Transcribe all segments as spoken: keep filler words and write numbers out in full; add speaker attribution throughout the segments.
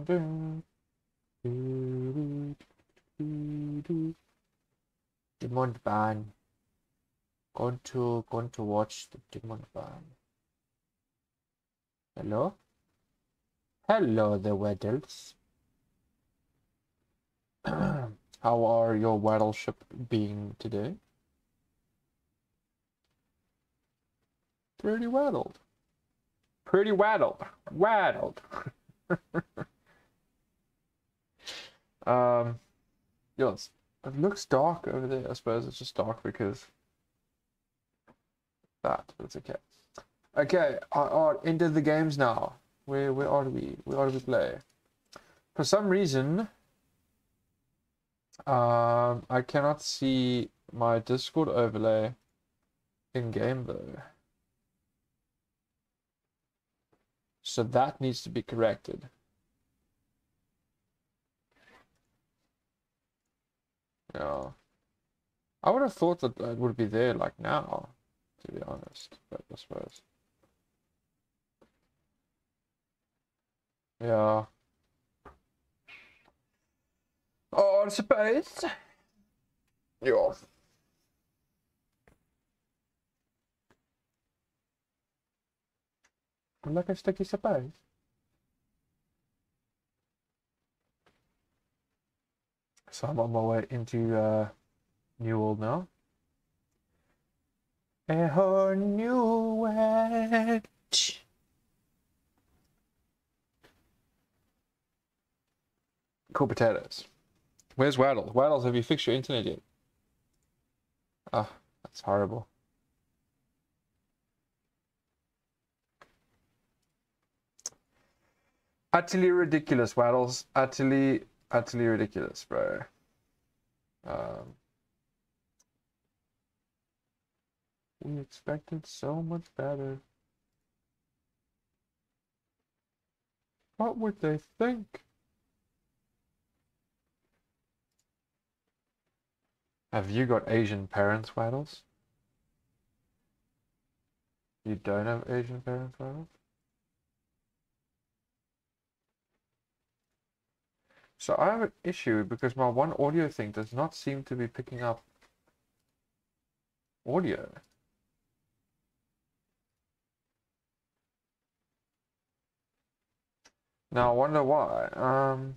Speaker 1: dun. Do, do, do. Digimon Ban. Going to going to watch the Digimon Ban. Hello? Hello there, Weddles. How are your Waddleship being today? Pretty waddled. Pretty waddled. Waddled. um, yes, it looks dark over there. I suppose it's just dark because that, but it's okay. Okay, I are into the games now. Where where are we? Where are we play? For some reason, um, I cannot see my Discord overlay in game though. So that needs to be corrected. Yeah. I would have thought that it would be there like now, to be honest, but I suppose. Yeah. Oh, I suppose. Yeah. Like a sticky suppose. So I'm on my way into uh, New World now. A whole new world. Cool potatoes. Where's Waddles? Waddles, have you fixed your internet yet? Oh, that's horrible. Utterly ridiculous, Waddles. Utterly, utterly ridiculous, bro. Um, we expected so much better. What would they think? Have you got Asian parents, Waddles? You don't have Asian parents, Waddles? So I have an issue because my one audio thing does not seem to be picking up audio. Now I wonder why. Um,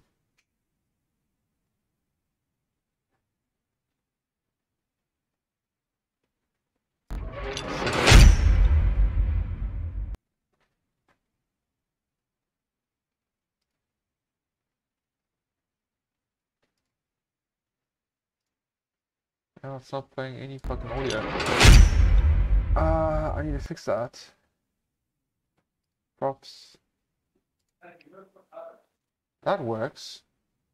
Speaker 1: no, it's not playing any fucking audio. Uh, I need to fix that. Props. That works.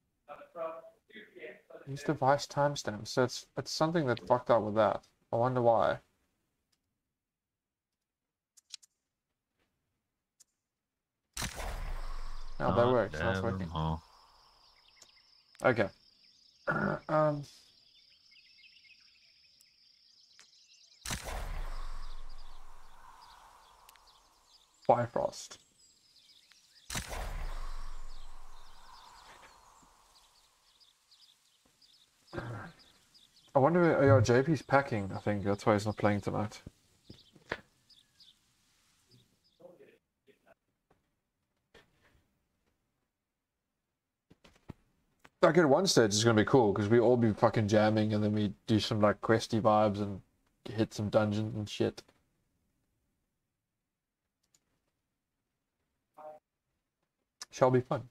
Speaker 1: Use device timestamp. So it's it's something that fucked up with that. I wonder why. Oh, that works. That's working.
Speaker 2: Oh.
Speaker 1: Okay. um. Bifrost. I wonder, oh yeah, J P's packing, I think. That's why he's not playing tonight. Like at one stage it's gonna be cool, because we all be fucking jamming and then we do some like questy vibes and hit some dungeons and shit. Shall be fun.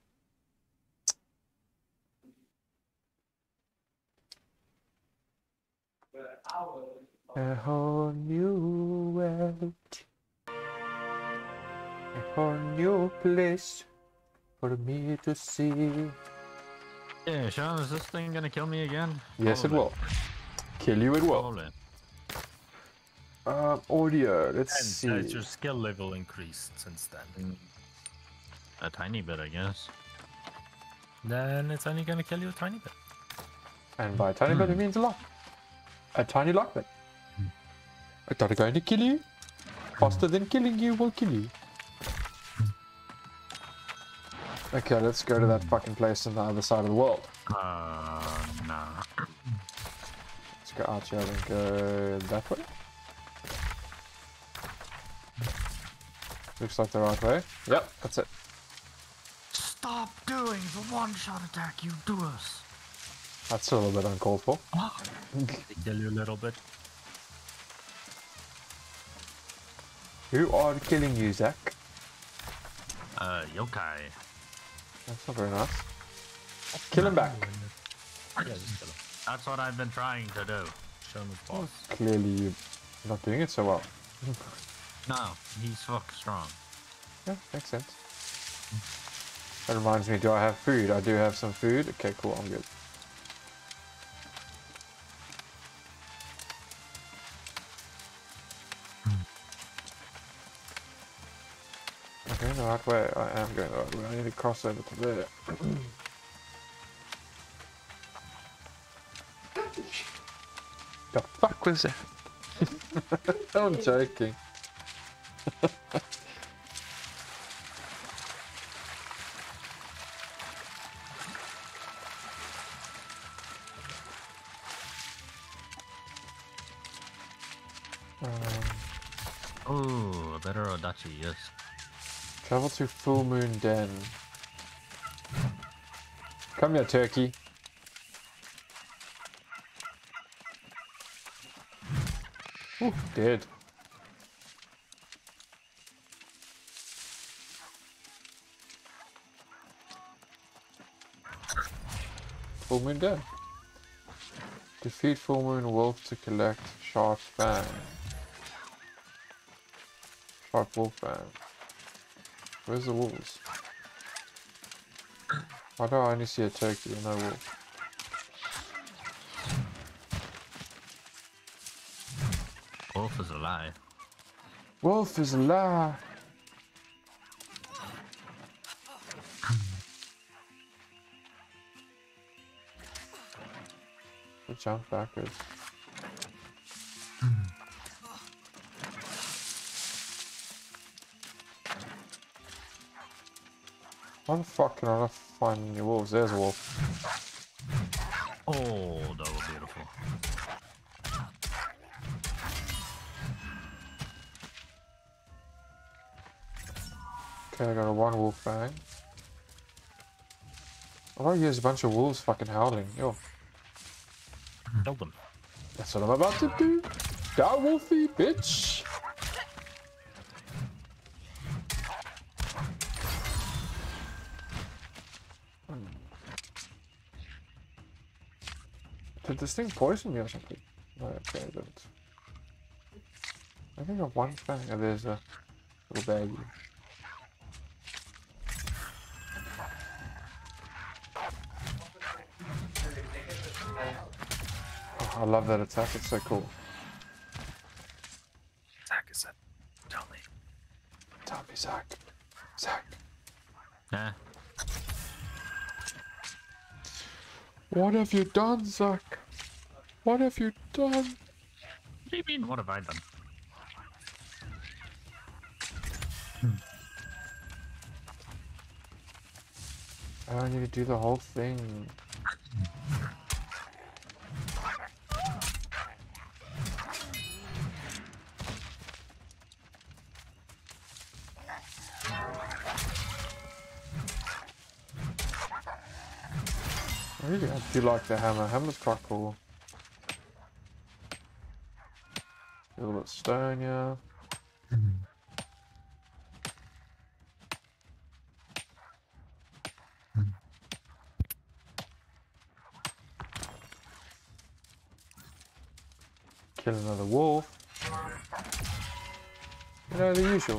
Speaker 1: A whole new world. A whole new place for me to see.
Speaker 2: Yeah, Sean, is this thing gonna kill me again?
Speaker 1: Yes,
Speaker 2: Probably.
Speaker 1: it will. Kill you, it will.
Speaker 2: Probably.
Speaker 1: Uh, audio, let's
Speaker 3: And
Speaker 1: see.
Speaker 3: has your skill level increased since then?
Speaker 2: A tiny bit, I guess.
Speaker 3: Then it's only gonna kill you a tiny bit.
Speaker 1: And by a tiny bit, it means a lot. A tiny lot bit. It's not going to kill you. Faster than killing you will kill you. Okay, let's go to that fucking place on the other side of the world.
Speaker 2: Uh, nah.
Speaker 1: Let's go out here and go that way. Looks like the right way. Yep, that's it.
Speaker 2: Stop doing the one-shot attack you do us.
Speaker 1: That's a little bit uncalled for.
Speaker 3: Kill you a little bit.
Speaker 1: Who are killing you, Zach?
Speaker 2: Uh, yokai.
Speaker 1: That's not very nice. Kill him back.
Speaker 3: Yeah, just kill him.
Speaker 2: That's what I've been trying to do.
Speaker 3: Show him his boss.
Speaker 1: Clearly you're not doing it so well.
Speaker 2: No, he's fuck strong.
Speaker 1: Yeah, makes sense. That reminds me, do I have food? I do have some food. Okay, cool, I'm good. I'm going the right way. I am going the right way. I need to cross over to there. The fuck was that? I'm joking. um,
Speaker 2: Oh, a better Odachi, yes.
Speaker 1: travel to Full Moon Den. Come here, turkey. Ooh, dead. Full Moon Den. Defeat Full Moon Wolf to collect Shark Fang. Shark Wolf Fang. Where's the wolves? Why do I only see a turkey and no wolf?
Speaker 2: Wolf is alive.
Speaker 1: Wolf is alive! We jump backwards. Why the fuck can I not find any wolves? There's a wolf.
Speaker 2: Oh, that was beautiful.
Speaker 1: Okay, I got a one wolf fang. Oh, here's a bunch of wolves fucking howling. Yo,
Speaker 3: Kill them.
Speaker 1: that's what I'm about to do. Die, wolfie, bitch! Did this thing poison me or something? No, okay, I didn't. I think I have one fang. Oh, there's a little baggie. Oh, I love that attack, it's so cool.
Speaker 3: Zach is it. Tell me.
Speaker 1: Tell me, Zach. Zach.
Speaker 2: Eh?
Speaker 1: What have you done, Zach? What have you done?
Speaker 2: What do you mean, what have I done?
Speaker 1: I need to do the whole thing. I really I do like the hammer. Hammer's quite cool. A little bit of stone, yeah. Kill another wolf. You know, the usual.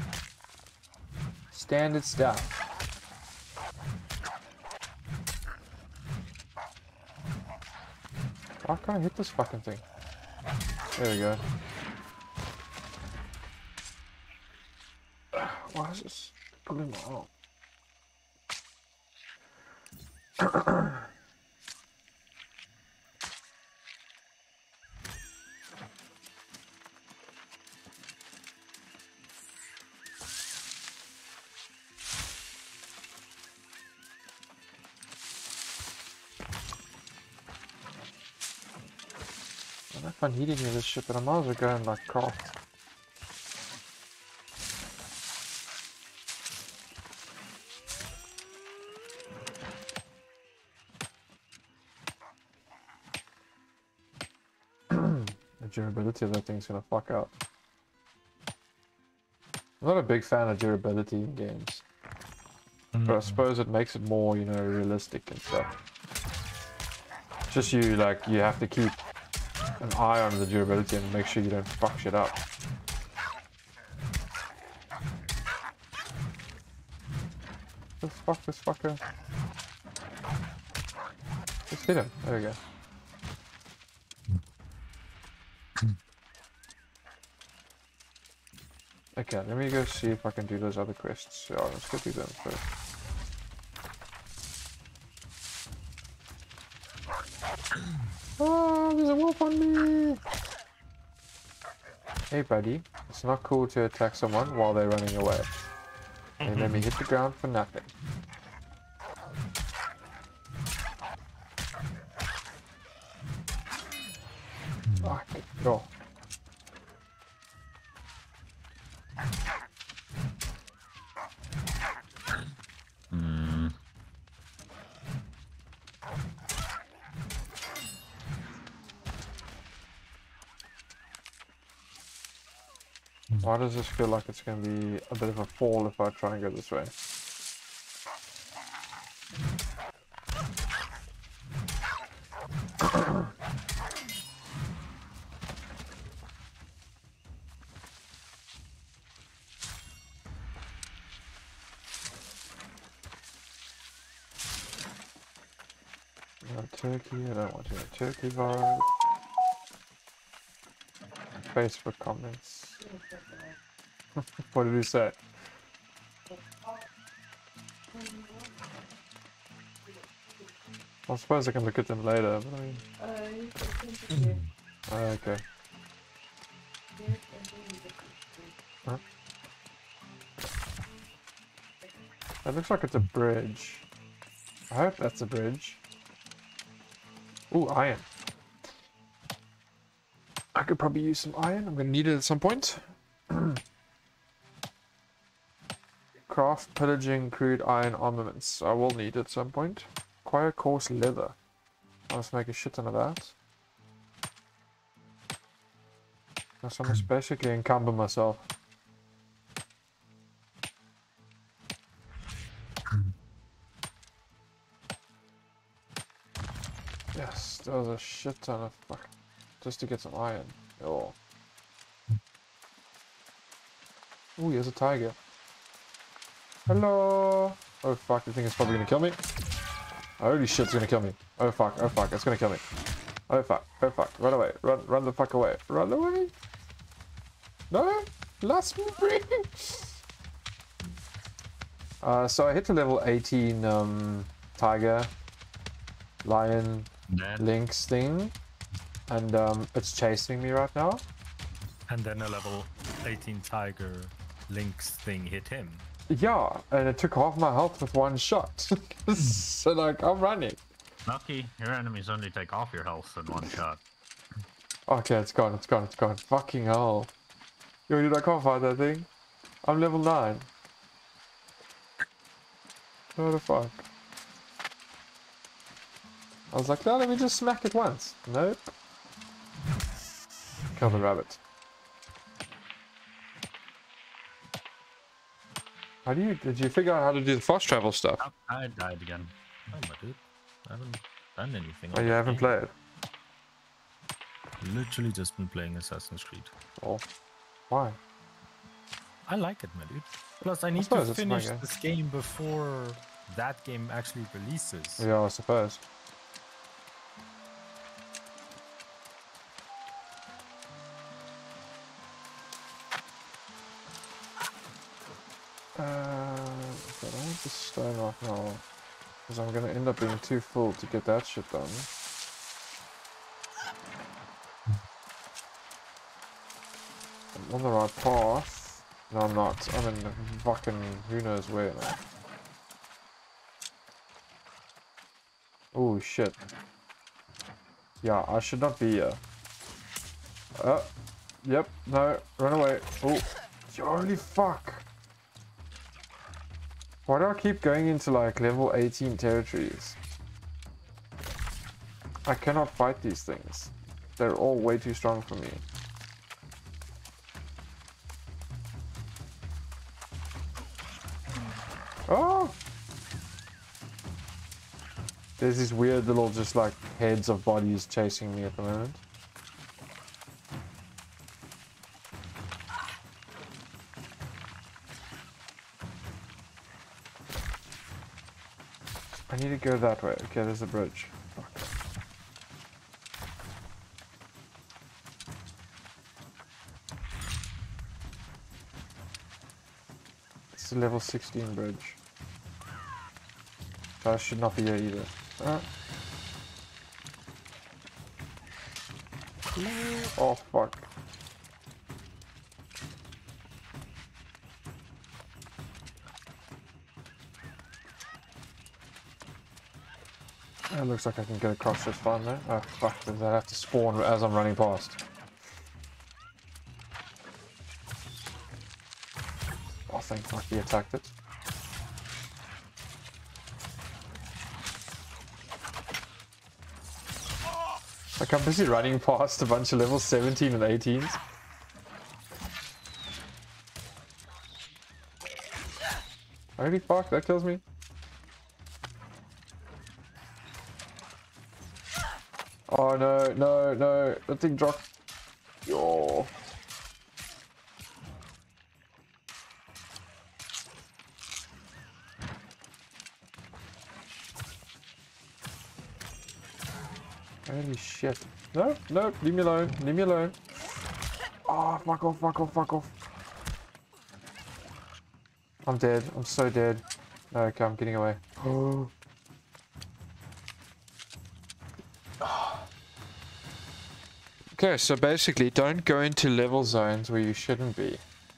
Speaker 1: Standard stuff. Why can't I hit this fucking thing? There we go. Why is this pulling my arm? fun eating with this shit, but I might as well go and like craft. The durability of that thing's gonna fuck out. I'm not a big fan of durability in games,
Speaker 3: Mm.
Speaker 1: but I suppose it makes it more, you know, realistic and stuff. Just you, like, you have to keep an eye on the durability and make sure you don't fuck shit up. Let's fuck this fucker. Just hit him. There we go. Okay, let me go see if I can do those other quests. Yeah, let's go do them first. Oh, there's a wolf on me! Hey buddy, it's not cool to attack someone while they're running away. And let me hit the ground for nothing. Fuck, go.
Speaker 3: Mm.
Speaker 1: Why does this feel like it's going to be a bit of a fall if I try and go this way? No turkey, I don't want any turkey vibe. Facebook comments. What did he say? I suppose I can look at them later, but I mean... Oh, okay. Huh? That looks like it's a bridge. I hope that's a bridge. Ooh, iron. I could probably use some iron. I'm gonna need it at some point. Craft, pillaging, crude iron armaments. I will need it at some point. Acquire coarse leather. I must make a shit ton of that. So I must basically encumber myself. Yes, there was a shit ton of fuck. Just to get some iron. Oh. Ooh, here's a tiger. Hello. Oh fuck, the thing is probably gonna kill me. Holy shit, it's gonna kill me. Oh fuck, oh fuck, it's gonna kill me. Oh fuck, oh fuck, run away, run, run the fuck away, run away. No, last me free. Uh, so I hit the level eighteen um, tiger, lion,
Speaker 3: Dead.
Speaker 1: lynx thing, and um, it's chasing me right now.
Speaker 3: And then a level eighteen tiger lynx thing hit him.
Speaker 1: Yeah, and it took half my health with one shot. So like, I'm running.
Speaker 2: Lucky, your enemies only take off your health in one shot.
Speaker 1: Okay, it's gone, it's gone, it's gone. Fucking hell. Yo, dude, I can't fight that thing. I'm level nine. What the fuck? I was like, no, let me just smack it once. Nope. Kill the rabbit. How do you, did you figure out how to do the fast travel stuff?
Speaker 2: Oh, I died again.
Speaker 3: Oh my dude. I haven't done anything.
Speaker 1: Oh,
Speaker 3: on
Speaker 1: you
Speaker 3: that
Speaker 1: haven't
Speaker 3: game.
Speaker 1: played?
Speaker 3: Literally just been playing Assassin's Creed.
Speaker 1: Oh. Why?
Speaker 3: I like it, my dude. Plus, I need
Speaker 1: suppose
Speaker 3: to
Speaker 1: it's a fun
Speaker 3: finish
Speaker 1: game.
Speaker 3: this game before that game actually releases.
Speaker 1: Yeah, I suppose. Uh, okay, I want the stone off now. Because I'm going to end up being too full to get that shit done. I'm on the right path. No, I'm not. I'm in fucking who knows where now. Oh shit. Yeah, I should not be here. Uh, yep, no, run away. Oh, holy fuck. Why do I keep going into like level eighteen territories? I cannot fight these things. They're all way too strong for me. Oh! There's these weird little just like heads of bodies chasing me at the moment. I need to go that way. Okay, there's a bridge. Fuck. It's a level sixteen bridge. So I should not be here either. Uh. Oh fuck. It looks like I can get across this fine there. Oh fuck, does that have to spawn as I'm running past? Oh thank fuck he attacked it. Like I'm busy running past a bunch of level seventeen and eighteens. Holy fuck, that kills me. Oh no, no, no, that thing dropped. Yo. Holy shit. No, no, leave me alone, leave me alone. Oh, fuck off, fuck off, fuck off. I'm dead, I'm so dead. No, okay, I'm getting away. Oh. Okay, so basically don't go into level zones where you shouldn't be.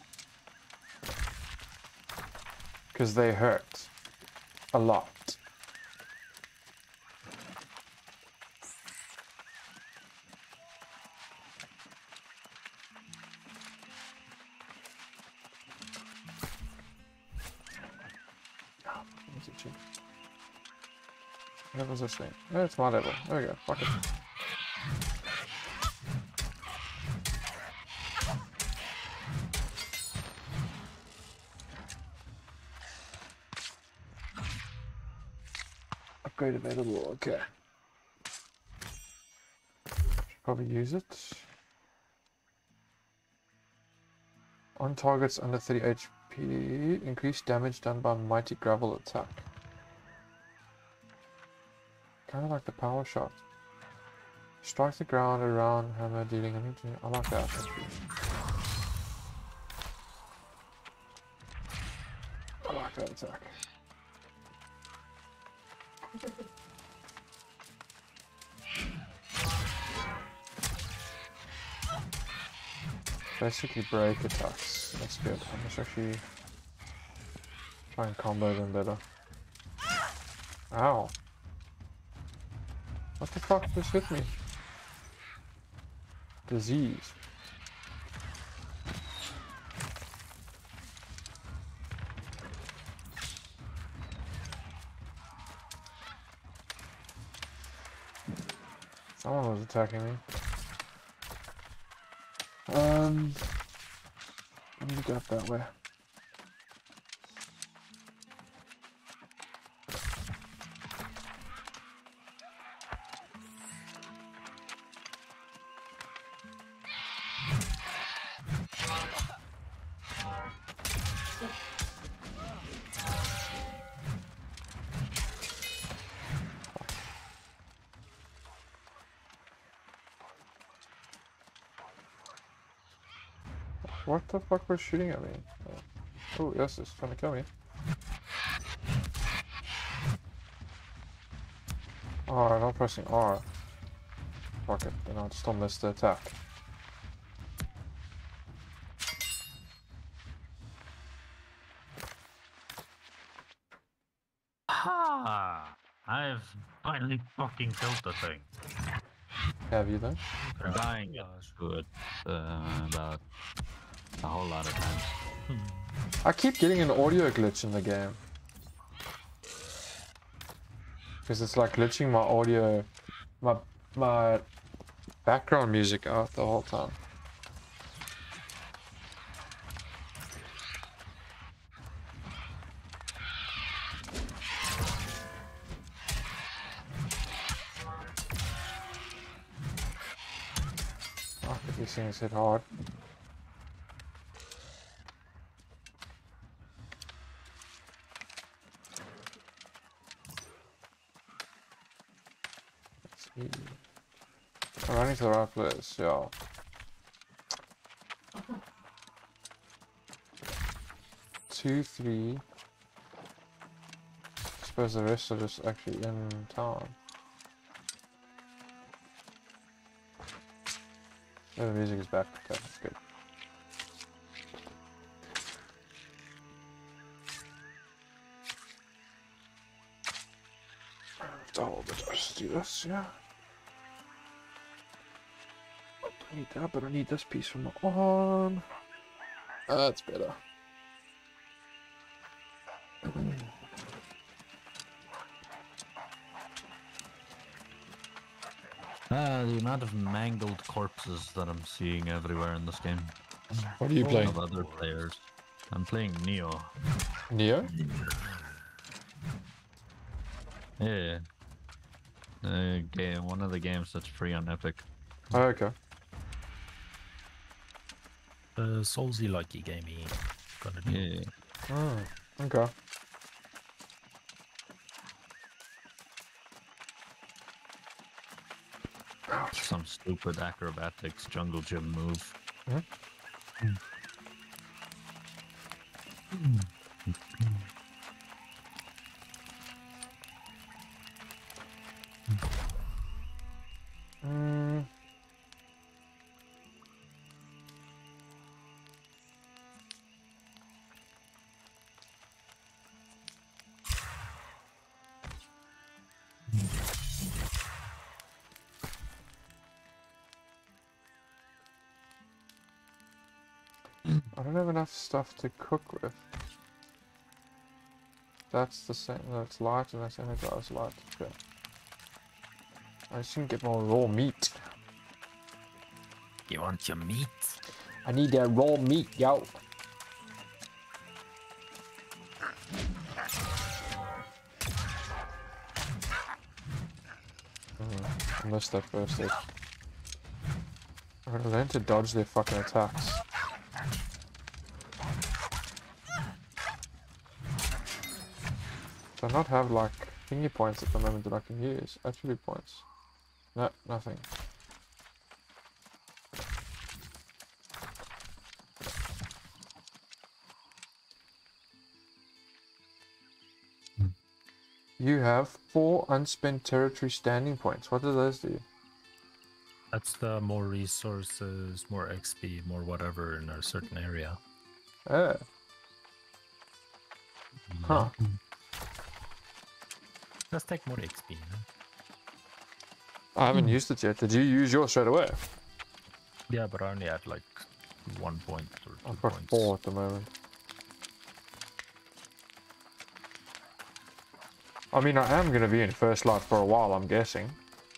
Speaker 1: Because they hurt. A lot. What level is this thing? Oh, it's my level. There we go. Fuck it. Upgrade available. Okay. Should probably use it. On targets under thirty H P, increased damage done by mighty gravel attack. Kind of like the power shot. Strike the ground around hammer dealing. I like that actually. I like that attack. Basically break attacks. That's good. I must actually try and combo them better. Ow. What the fuck just hit me? Disease. Someone was attacking me. Um, I need to go up that way. What the fuck was shooting at me? Oh, yes, it's trying to kill me. Oh, I'm not pressing R. Fuck it, then I'll still miss the attack.
Speaker 2: Ha! I've finally fucking killed the thing.
Speaker 1: Have you then?
Speaker 4: Dying to it uh, about a whole lot of times.
Speaker 1: I keep getting an audio glitch in the game. Because it's like glitching my audio, my, my background music out the whole time. Oh, these things hit hard. I'm running to the right place, yeah. Two, three. I suppose the rest are just actually in town. Oh, the music is back. Okay, that's good. Oh, but let's do this, yeah. I need that, but I need this piece from the on. That's better.
Speaker 4: Uh, the amount of mangled corpses that I'm seeing everywhere in this game.
Speaker 1: What are you playing?
Speaker 4: Of other players. I'm playing Neo.
Speaker 1: Neo?
Speaker 4: Yeah. The game, one of the games that's free on Epic.
Speaker 1: Oh, okay.
Speaker 3: Uh, Soulsy likey gamey. Gonna do.
Speaker 4: Yeah.
Speaker 1: Oh, okay.
Speaker 4: Some stupid acrobatics jungle gym move.
Speaker 1: Hmm? Mm. I don't have enough stuff to cook with. That's the same. That's light, and that's energized light. Okay. I just need to get more raw meat.
Speaker 3: You want your meat?
Speaker 1: I need that raw meat, yo. Mm, I missed that first hit. I'm gonna learn to dodge their fucking attacks. Do I not have like thingy points at the moment that I can use? Attribute points. No, nothing. You have four unspent territory standing points. What do those do?
Speaker 3: That's the more resources, more X P, more whatever in a certain area.
Speaker 1: Oh. Huh.
Speaker 3: Let's take more X P. No?
Speaker 1: I haven't used it yet. Did you use yours straight away?
Speaker 3: Yeah, but I only had like one point or two
Speaker 1: I've got
Speaker 3: points.
Speaker 1: four at the moment. I mean, I am going to be in First Light for a while, I'm guessing.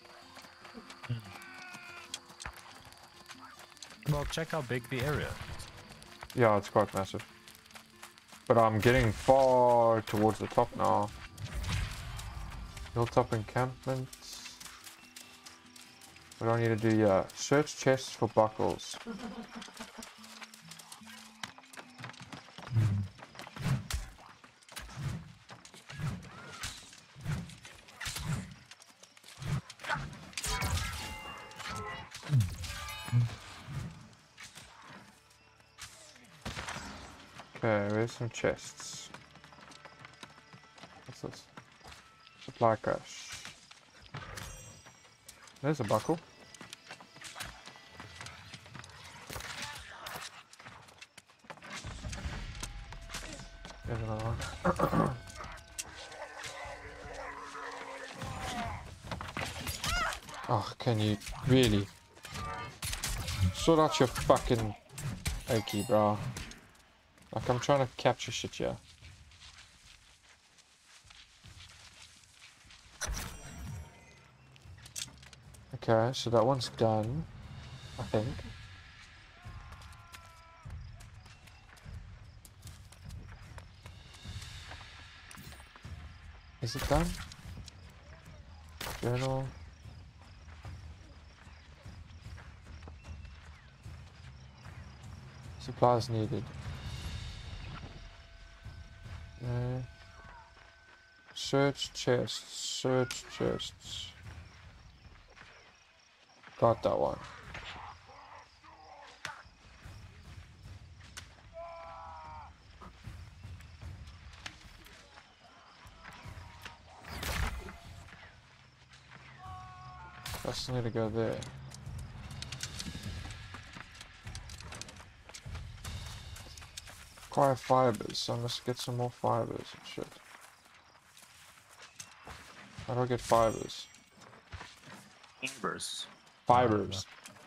Speaker 3: Well, check how big the area is.
Speaker 1: Yeah, it's quite massive. But I'm getting far towards the top now. Hilltop encampments. What do I need to do? Yeah, search chests for buckles. Okay, where's some chests? What's this? Supply cache. There's a buckle. There's another one. Oh, can you really? Sort out your fucking Okie, bro. Like, I'm trying to capture shit here. Okay, so that one's done, I think. Is it done? Journal. Supplies needed. No. Search chests. Search chests. Got that one. I still need to go there. Acquire fibers, so I must get some more fibers and shit. How do I get fibers?
Speaker 3: Fibers.
Speaker 1: Fibers.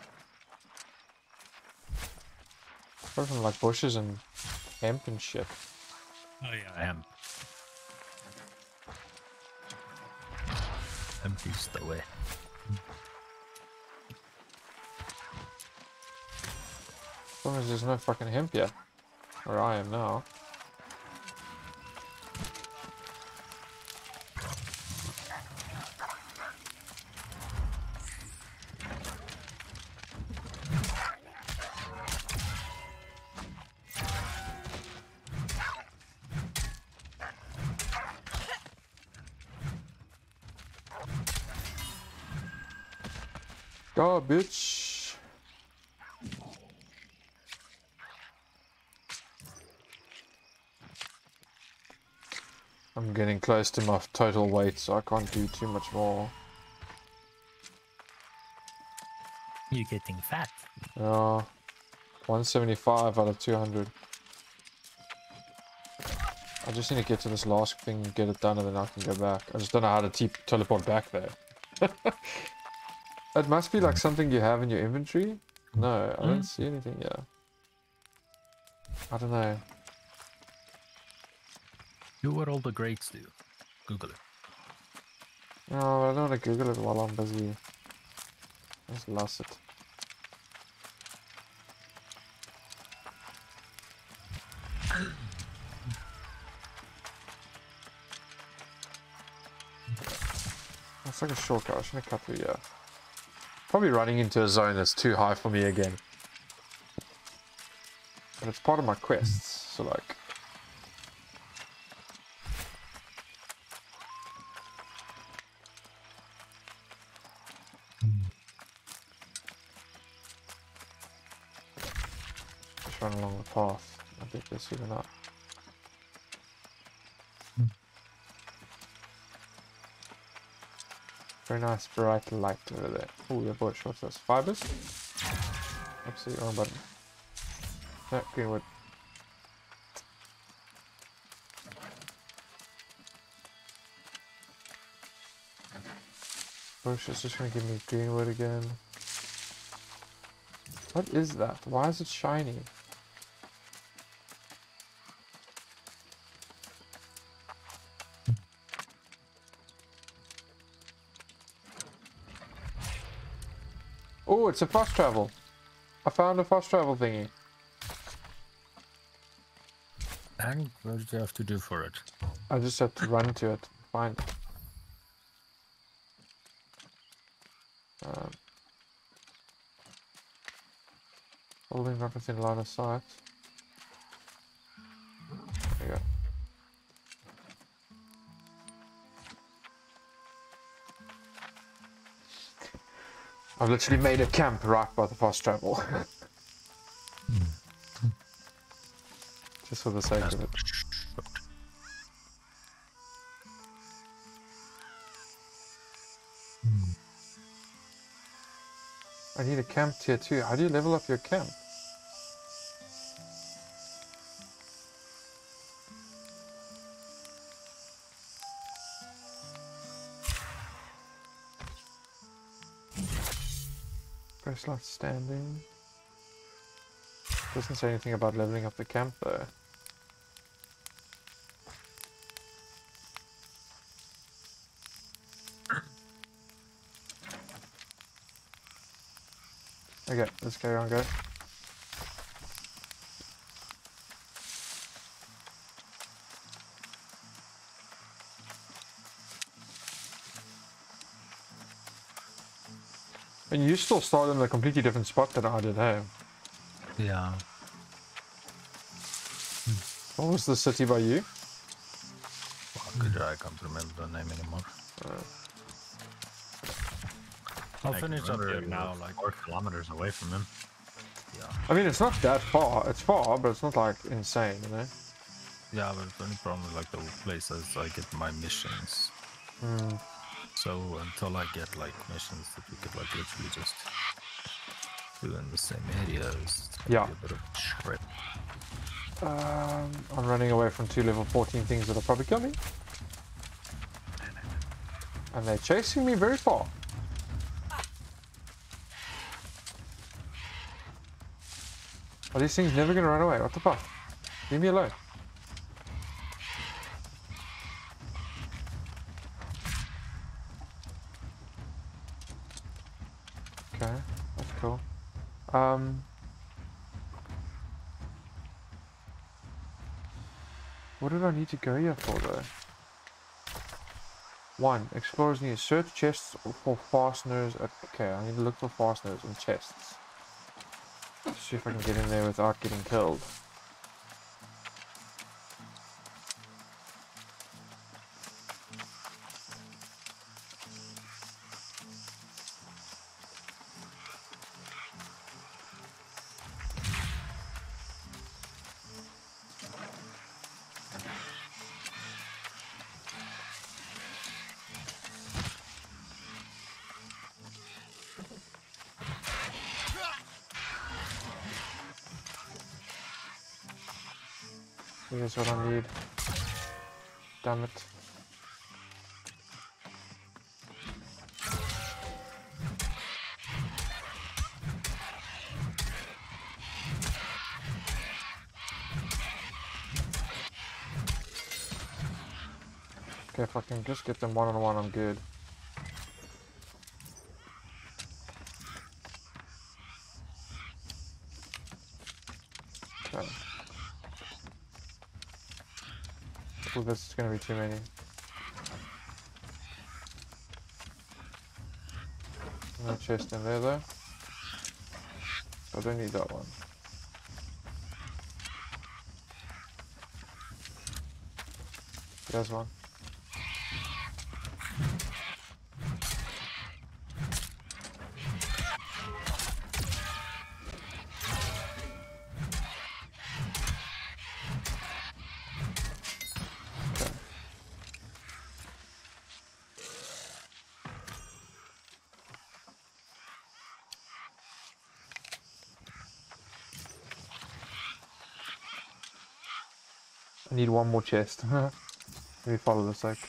Speaker 1: Apart from like bushes and hemp and shit.
Speaker 3: Oh yeah, hemp. Hemp is the way.
Speaker 1: Problem is there's no fucking hemp yet. Where I am now. Go, bitch. I'm getting close to my total weight, so I can't do too much more.
Speaker 3: You're getting fat.
Speaker 1: Yeah, one seventy-five out of two hundred. I just need to get to this last thing, get it done, and then I can go back. I just don't know how to te teleport back there. It must be like something you have in your inventory. No, I don't see anything yet. I don't know.
Speaker 3: Do what all the greats do. Google it.
Speaker 1: No, I don't want to Google it while I'm busy. I just lost it. That's like a shortcut. I shouldn't have cut through here. Probably running into a zone that's too high for me again. But it's part of my quests, so like... Just run along the path. I think this even up. Very nice bright light over there. Oh, the bush. What's this? Fibers? Oopsie, wrong button. No, greenwood. Bush is just gonna give me greenwood again. What is that? Why is it shiny? Oh, it's a fast travel. I found a fast travel thingy.
Speaker 3: And what did you have to do for it?
Speaker 1: I just had to run to it and find it. Um, holding not within line of sight. There you go. I've literally made a camp right by the fast travel. Just for the sake of it. I need a camp tier two. How do you level up your camp? Press light standing. Doesn't say anything about leveling up the camp though. Okay, let's carry on, guys. And you still started in a completely different spot than I did, hey?
Speaker 3: Yeah.
Speaker 1: What was the city by you?
Speaker 3: Well, good, I can't remember the name anymore.
Speaker 1: Uh,
Speaker 3: I'll
Speaker 4: I can
Speaker 3: finish up
Speaker 4: remember
Speaker 3: here
Speaker 4: it
Speaker 3: now,
Speaker 4: was
Speaker 3: like,
Speaker 4: four kilometers away from him.
Speaker 3: yeah.
Speaker 1: I mean, it's not that far. It's far, but it's not like insane, you know?
Speaker 3: Yeah, but the only problem with like the places I get my missions.
Speaker 1: Hmm.
Speaker 3: So until I get like missions that we could like literally just do in the same areas, it's gonna
Speaker 1: Yeah.
Speaker 3: be a bit of a trip.
Speaker 1: Um, I'm running away from two level fourteen things that'll probably kill me. And they're chasing me very far. Are these things never gonna run away? What the fuck? Leave me alone. Okay, that's cool. Um, what did I need to go here for though? One, explorers need to search chests for fasteners. At, okay, I need to look for fasteners in chests. See if I can get in there without getting killed. Here's what I need. Damn it. Okay, if I can just get them one on one, I'm good. Okay. Oh, this is gonna be too many. No chest in there though. I don't need that one. There's one. I need one more chest. Let me follow this like.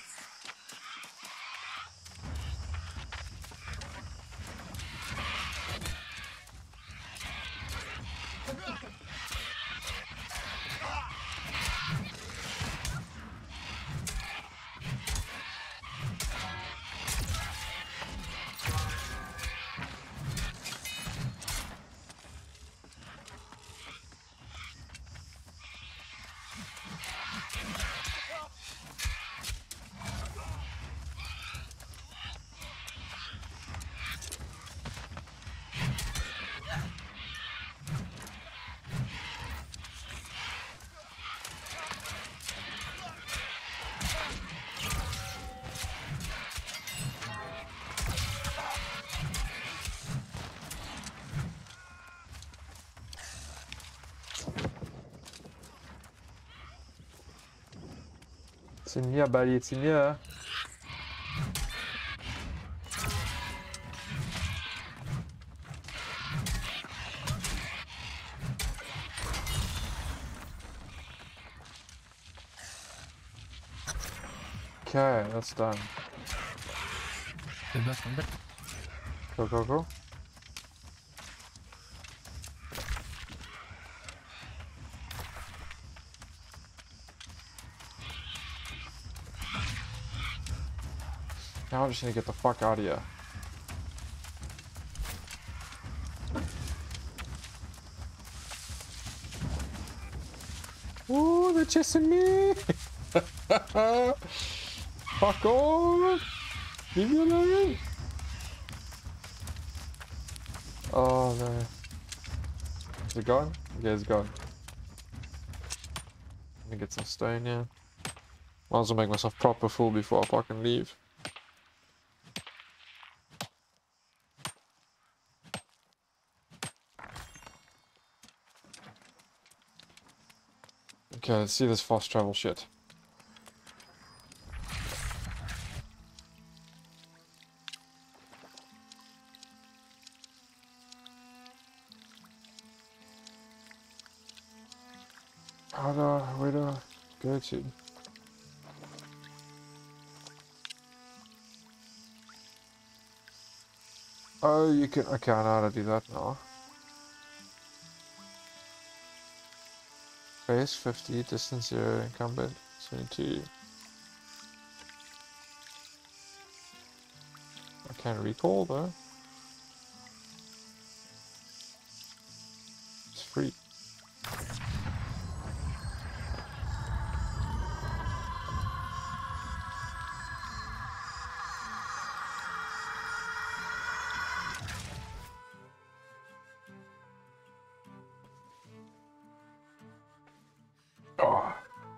Speaker 1: It's in here, buddy. It's in here. Okay, that's done.
Speaker 3: Come back, come back.
Speaker 1: Go, go, go. Now I just need to get the fuck out of here. Ooh, they're chasing me! Fuck off! Leave me alone! Oh no. Is it gone? Yeah, it's gone. Let me get some stone, yeah. Might as well make myself proper full before I fucking leave. Okay, let's see this fast travel shit. How do I, where do I go to? Oh, you can, okay, I know how to do that now. Base fifty, distance zero, incumbent twenty-two. I can't recall though. It's free. Oh.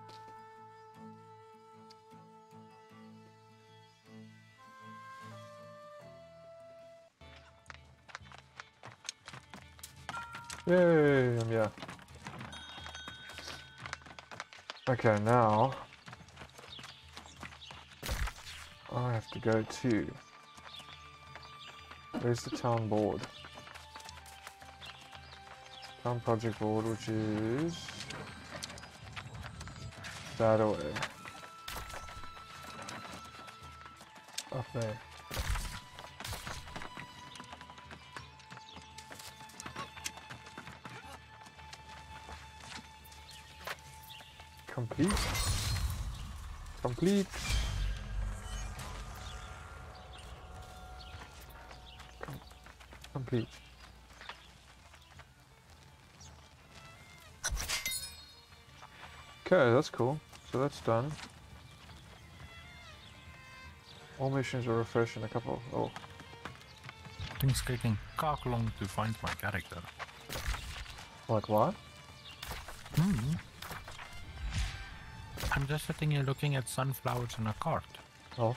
Speaker 1: Yay, um, yeah. Okay, now I have to go to, where's the town board? Town project board, which is that away. Up there. Complete. Complete. Com complete. Okay, that's cool. So that's done. All missions are refreshed in a couple. Oh.
Speaker 3: Things taking cock long to find my character.
Speaker 1: Like what?
Speaker 3: Hmm. I'm just sitting here looking at sunflowers in a cart.
Speaker 1: Oh.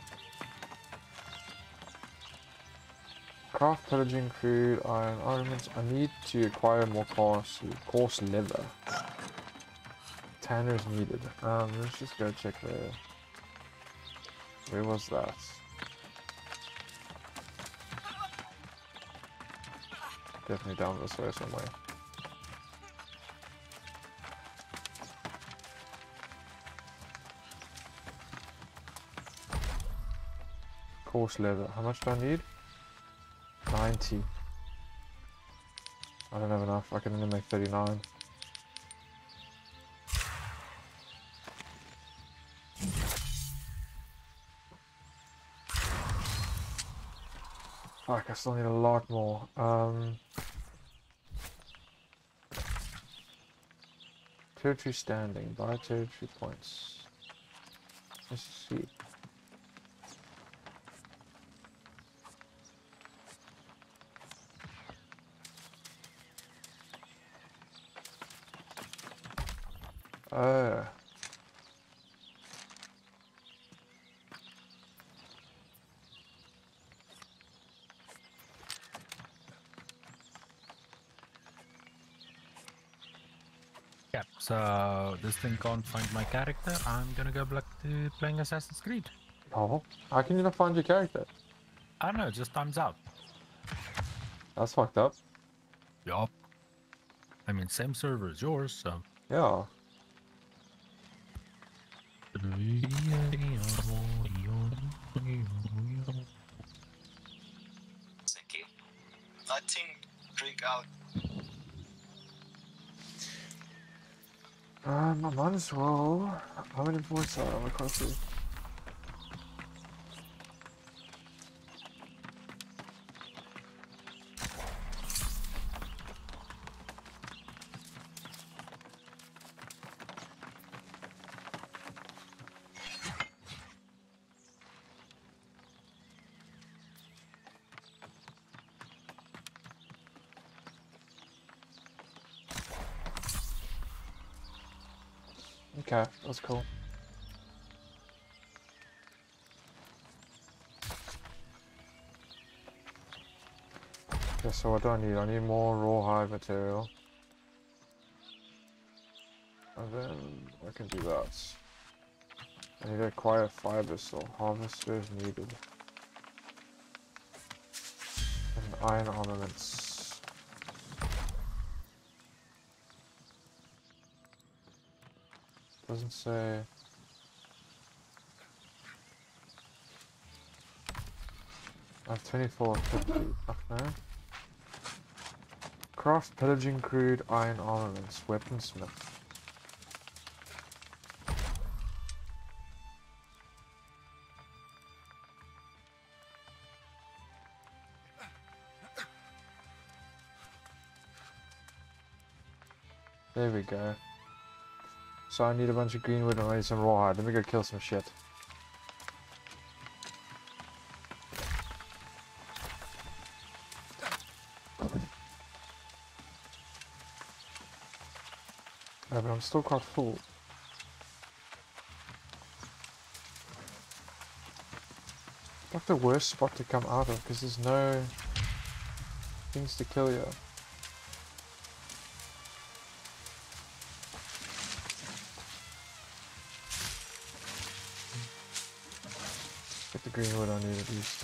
Speaker 1: Craft, pillaging, food, iron, ornaments. I need to acquire more coarse, coarse leather. Tanner's needed. Um, let's just go check there. Where was that? Definitely down this way somewhere. Coarse leather. How much do I need? ninety. I don't have enough. I can only make thirty-nine. Fuck, I still need a lot more. Um, territory standing. Buy territory points. Let's see. Uh.
Speaker 3: Yep, so this thing can't find my character. I'm gonna go back to playing Assassin's Creed.
Speaker 1: Oh, how can you not find your character?
Speaker 3: I don't know, it just time's out.
Speaker 1: That's fucked up.
Speaker 3: Yup. I mean, same server as yours, so.
Speaker 1: Yeah.
Speaker 5: Seki. Letting drink out.
Speaker 1: Um, I might as well. How many points are we close to? Okay, that's cool. Okay, so what do I need? I need more rawhide material. And then I can do that. I need to acquire fiber, so harvester is needed. And iron armaments. Doesn't say. I have twenty-four fifty. Okay. Craft pillaging crude iron armaments. Weaponsmith. There we go. So I need a bunch of green wood and I need some rawhide. Let me go kill some shit. Yeah, but I'm still quite full. Like the worst spot to come out of because there's no things to kill you. Get the green wood I need at least.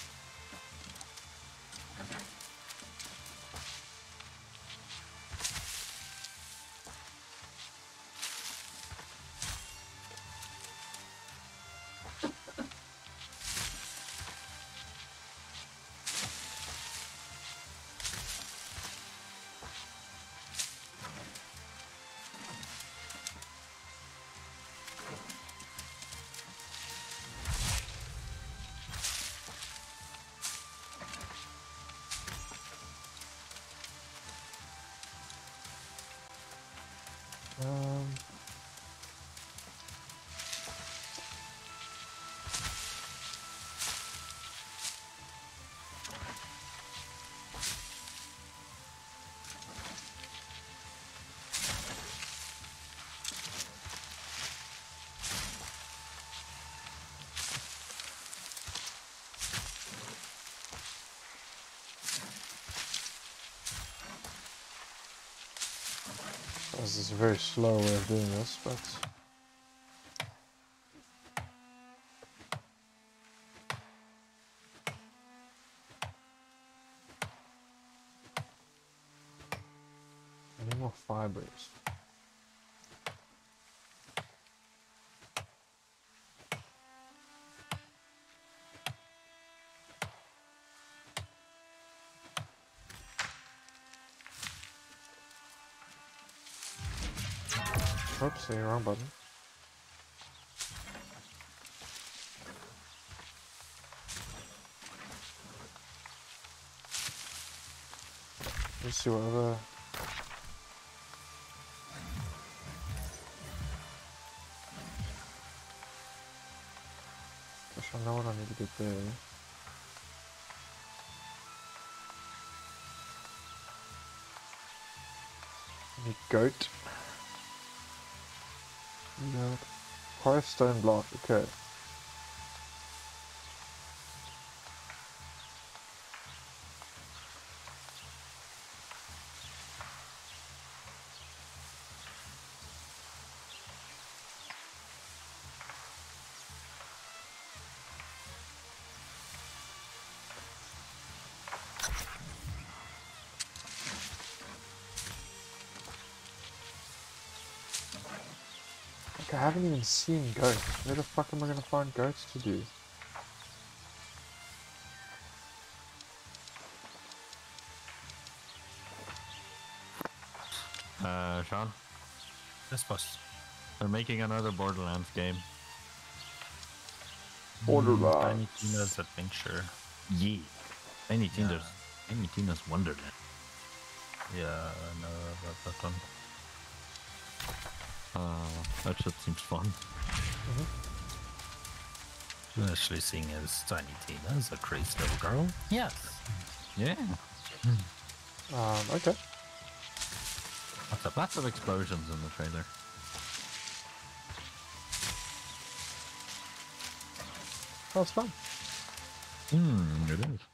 Speaker 1: Um, this is a very slow way of doing this, but I need more fibers. Oops, the wrong button. Let's see what other. Guess I know what I need to get there. I need goat. Yeah. Five stone block, okay. I haven't even seen goats. Where the fuck am I gonna find goats to do?
Speaker 4: Uh, Sean,
Speaker 3: Yes, boss.
Speaker 4: they're making another Borderlands game.
Speaker 1: Borderlands.
Speaker 3: Tiny Tina's Adventure.
Speaker 4: Yeah. Tiny
Speaker 3: Yeah.
Speaker 4: Tina's, Tiny Tina's Wonderland.
Speaker 3: Yeah, I know about that one.
Speaker 4: Uh, that shit seems fun.
Speaker 3: I'm actually seeing it as Tiny Tina as a crazy little girl. Yes.
Speaker 4: Yeah.
Speaker 1: Um, okay.
Speaker 3: What's up?
Speaker 4: Lots of explosions in the trailer.
Speaker 1: That's fun.
Speaker 4: Hmm, it is.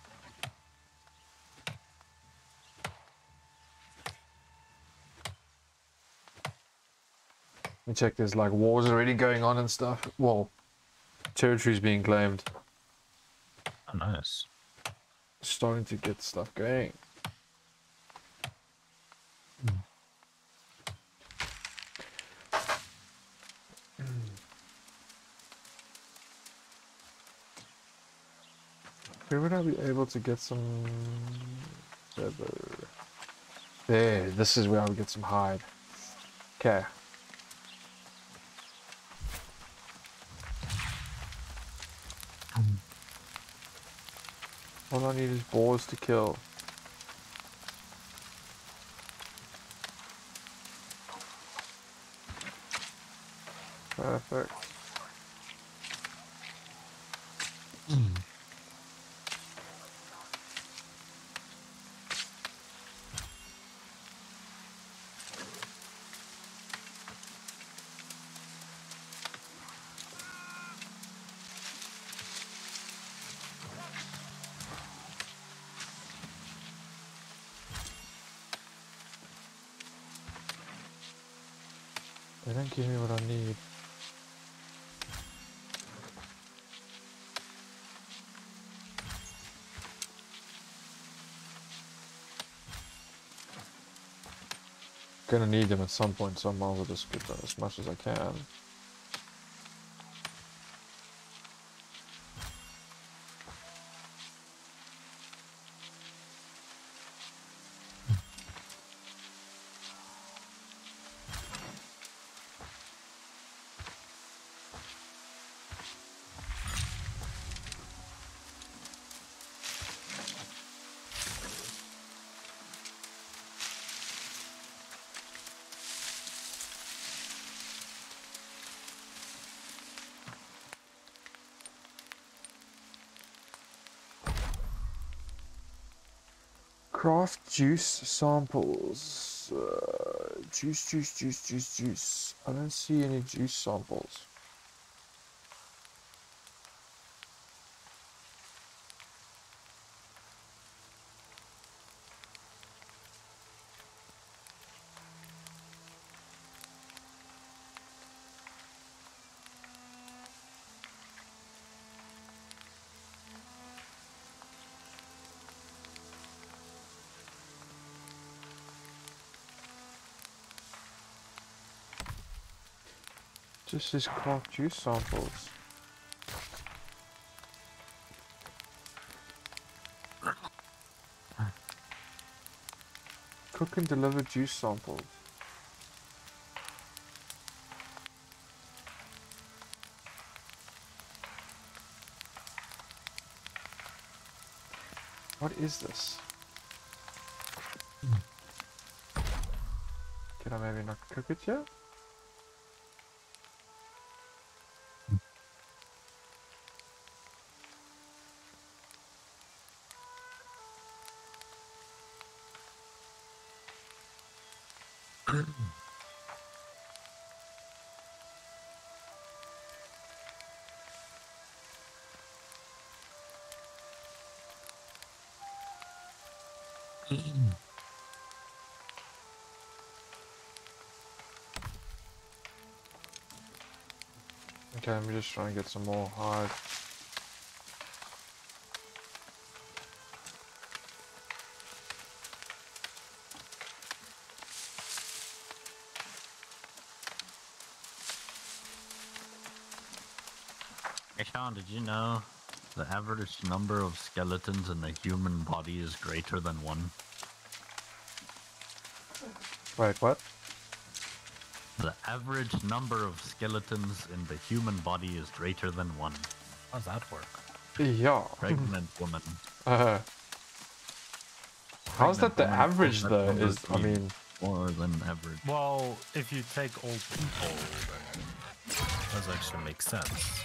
Speaker 1: Let me check. There's like wars already going on and stuff. Well, territories being claimed.
Speaker 3: Oh, nice.
Speaker 1: Starting to get stuff going. Where would I be able to get some feather? There, this is where I would get some hide. Okay. All I need is boars to kill. Perfect. They don't give me what I need. Gonna need them at some point, so I might as well just get them as much as I can. Craft juice samples. Uh, juice, juice, juice, juice, juice. I don't see any juice samples. Just says craft juice samples. Cook and deliver juice samples. What is this? Can I maybe not cook it yet? Okay, let me just try and get some more hide.
Speaker 4: Hey Sean, did you know the average number of skeletons in the human body is greater than one?
Speaker 1: Wait, what?
Speaker 4: The average number of skeletons in the human body is greater than one.
Speaker 3: How does that work?
Speaker 1: Yeah.
Speaker 4: Pregnant woman.
Speaker 1: Uh, how's that the
Speaker 4: Pregnant woman
Speaker 1: average
Speaker 4: causes
Speaker 1: though?
Speaker 4: number
Speaker 1: Is I
Speaker 4: three
Speaker 1: mean,
Speaker 4: more than average.
Speaker 3: Well, if you take old people, then it does actually make sense.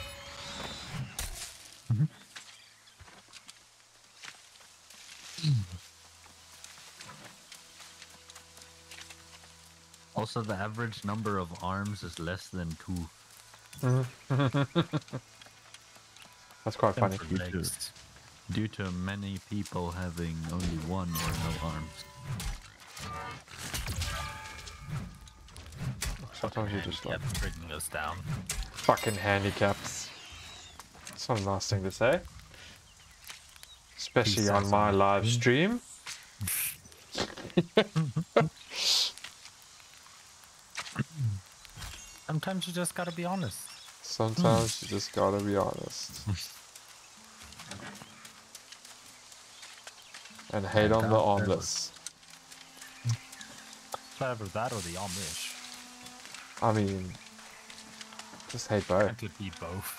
Speaker 4: Also, the average number of arms is less than two.
Speaker 1: That's quite funny.
Speaker 4: For legs. Due to many people having only one or no arms.
Speaker 1: Sometimes you just like
Speaker 4: Kept bringing us down.
Speaker 1: fucking handicaps. It's not a nice thing to say. Especially on my live stream.
Speaker 3: Sometimes you just gotta be honest.
Speaker 1: Sometimes you just gotta be honest. And hate on the armless.
Speaker 3: Either that or the Amish.
Speaker 1: I mean, just hate both.
Speaker 3: It could be both.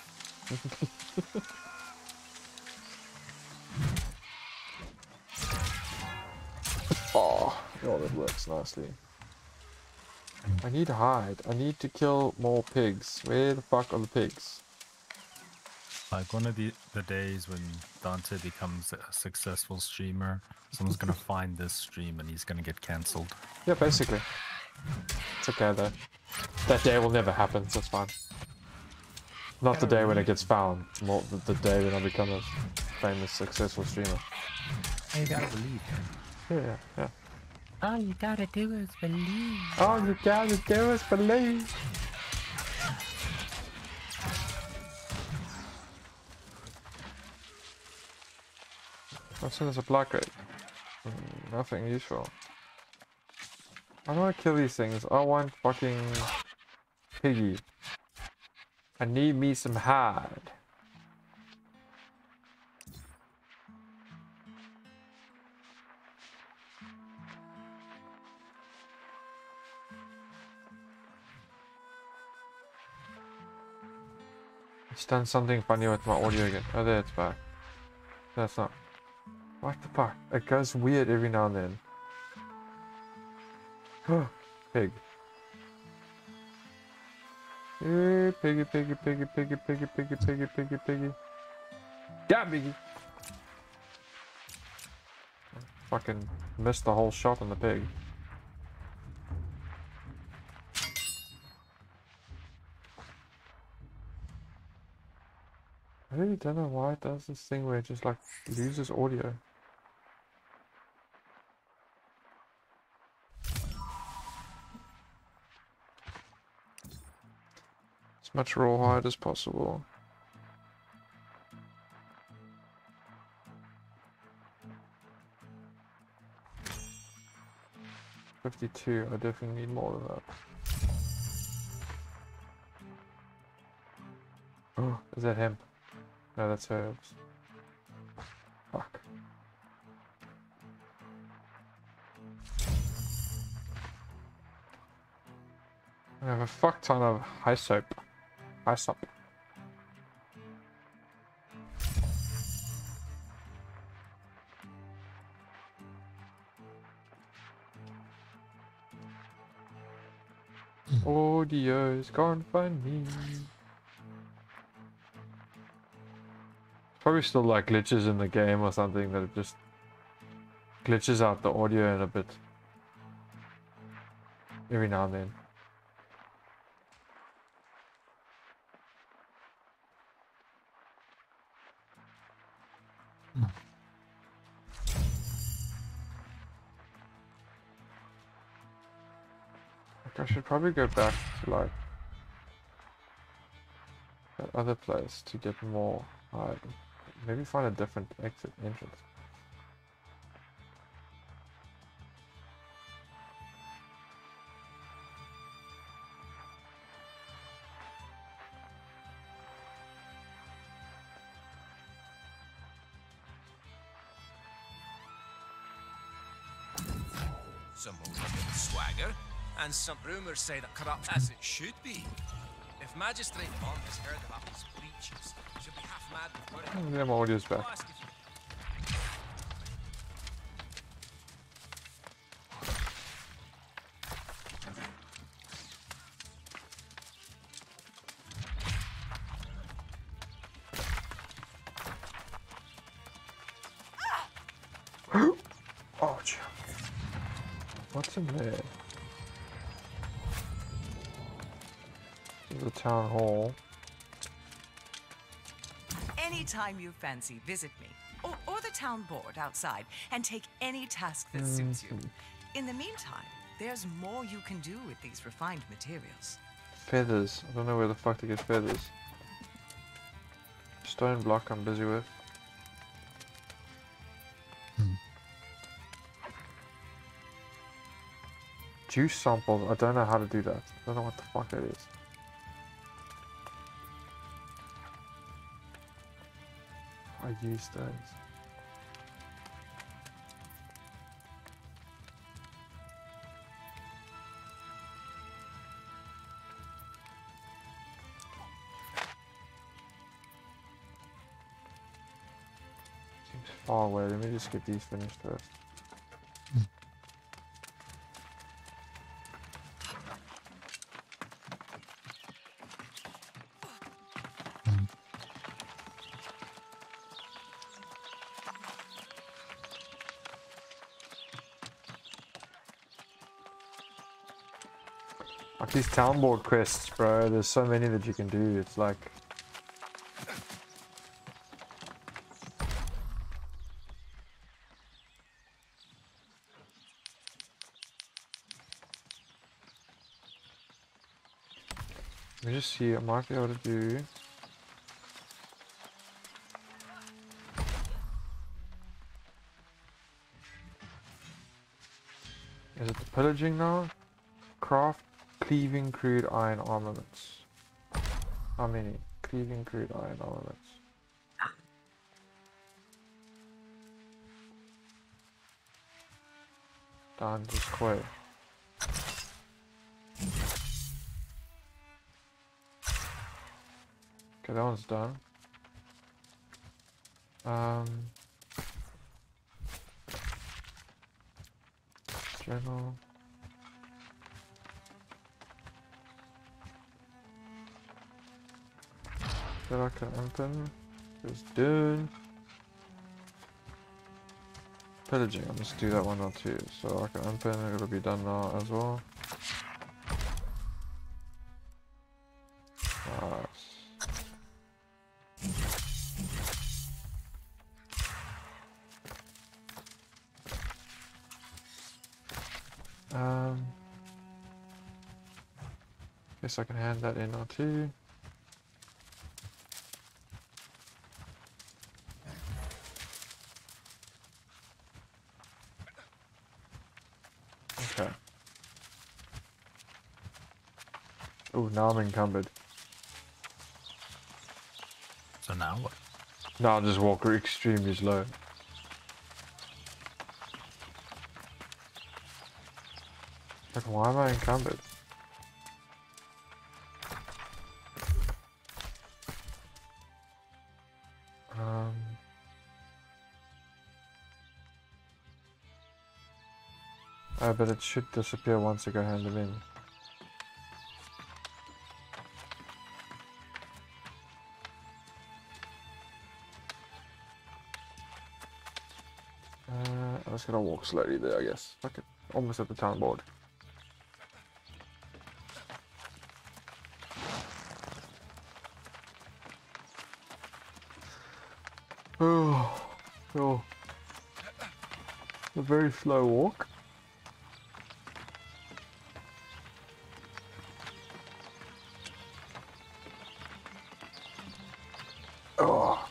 Speaker 1: Oh, oh, that works nicely. I need to hide. I need to kill more pigs. Where the fuck are the pigs?
Speaker 3: Like one of the, the days when Dante becomes a successful streamer, someone's gonna find this stream and he's gonna get cancelled.
Speaker 1: Yeah, basically. It's okay though. That day will never happen, so it's fine. Not the day when it gets found, more the, the day when I become a famous, successful streamer.
Speaker 3: You gotta believe.
Speaker 1: Yeah, yeah.
Speaker 3: All you gotta do is believe.
Speaker 1: All you gotta do is believe. As soon as a black rate. Mm, nothing useful. I don't want to kill these things. I want fucking piggy. I need me some hide. It's done something funny with my audio again. Oh, there it's back. That's not. What the fuck? It goes weird every now and then. Pig. Hey, piggy, piggy, piggy, piggy, piggy, piggy, piggy, piggy, piggy. Yeah, piggy. Fucking missed the whole shot on the pig. I really don't know why it does this thing where it just like loses audio. As much rawhide as possible. fifty-two, I definitely need more than that. Oh, is that hemp? No, that's herbs. Fuck. I have a fuck ton of high soap. High soap. Audio's gone funny. Probably still like glitches in the game or something that it just glitches out the audio in a bit every now and then.
Speaker 3: Hmm.
Speaker 1: Like I should probably go back to like that other place to get more hide. Maybe find a different exit entrance.
Speaker 6: Some will look at the swagger, and some rumours say that corrupt as it should be. If Magistrate Bond has heard about these breaches, she'll be half mad with worry.
Speaker 1: Oh, yeah, my audio's back.
Speaker 6: I'll ask if you-
Speaker 1: Oh, gee. What's in there? The town hall.
Speaker 7: Any Anytime you fancy, visit me. Or, or the town board outside, and take any task that suits you. In the meantime, there's more you can do with these refined materials.
Speaker 1: Feathers. I don't know where the fuck to get feathers. Stone block I'm busy with.
Speaker 3: Hmm.
Speaker 1: Juice samples. I don't know how to do that. I don't know what the fuck that is. I use those. Seems far away. Let me just get these finished first. Like these town board quests, bro, there's so many that you can do, it's like... Let me just see, I might be able to do... Is it the pillaging now? Craft cleaving crude iron armaments. How many? Cleaving crude iron armaments. Done, just quit. Okay, that one's done. Um, journal. That I can open is done. Pillaging, I must do that one now too. So I can open, it'll be done now as well. Nice. Um, guess I can hand that in now too. Okay. Oh, now I'm encumbered.
Speaker 3: So now what?
Speaker 1: Now I'll just walk extremely slow. Like, why am I encumbered? Um... Uh, but it should disappear once I go hand them in. Uh, I'm just gonna walk slowly there, I guess. Fuck it. Almost at the town board. Oh, oh. A very slow walk. Oh.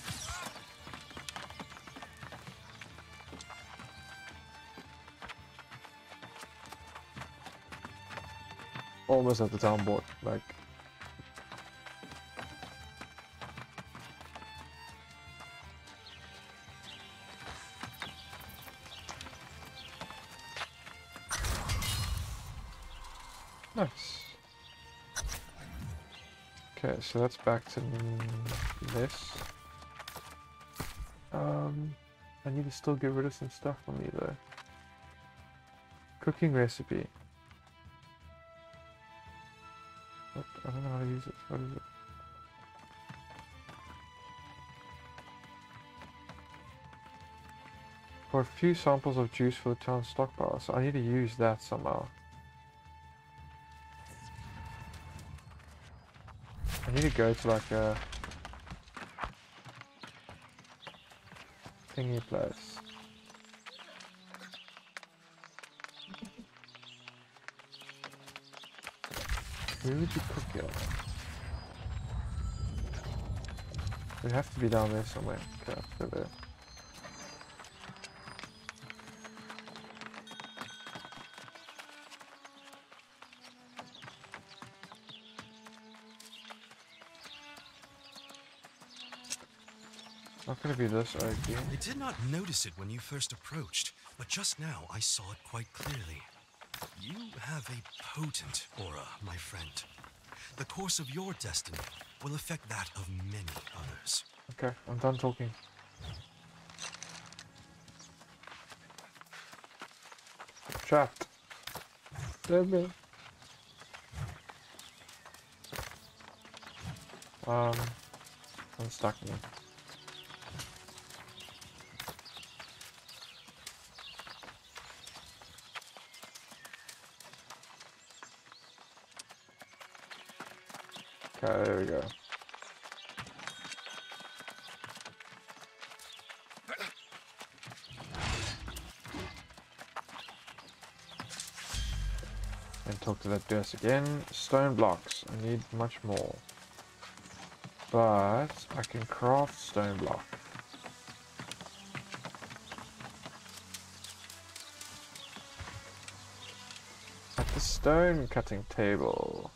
Speaker 1: Almost at the town board, like. Nice. Okay, so that's back to this. Um, I need to still get rid of some stuff for me though. Cooking recipe. What? I don't know how to use it. What is it? For a few samples of juice for the town stockpile, so I need to use that somehow. I need to go to like a... thingy place. Where would you cook it? It have to be down there somewhere. Okay, go there. Not gonna be this again.
Speaker 8: I did not notice it when you first approached, but just now I saw it quite clearly. You have a potent aura, my friend. The course of your destiny will affect that of many others.
Speaker 1: Okay, I'm done talking. Trapped. Save me. Um, I'm stuck in it. Okay, there we go. And talk to that desk again. Stone blocks. I need much more. But I can craft stone block. At the stone cutting table.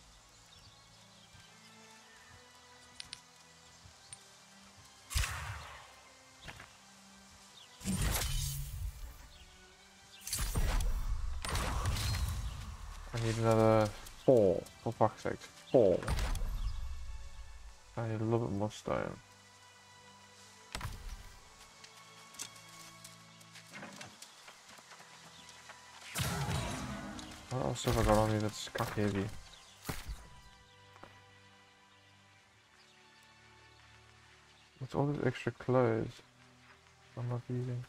Speaker 1: I need another four, for fuck's sake, four. I need a little bit more stone. What else have I got on me that's cock heavy? What's all this extra clothes I'm not using?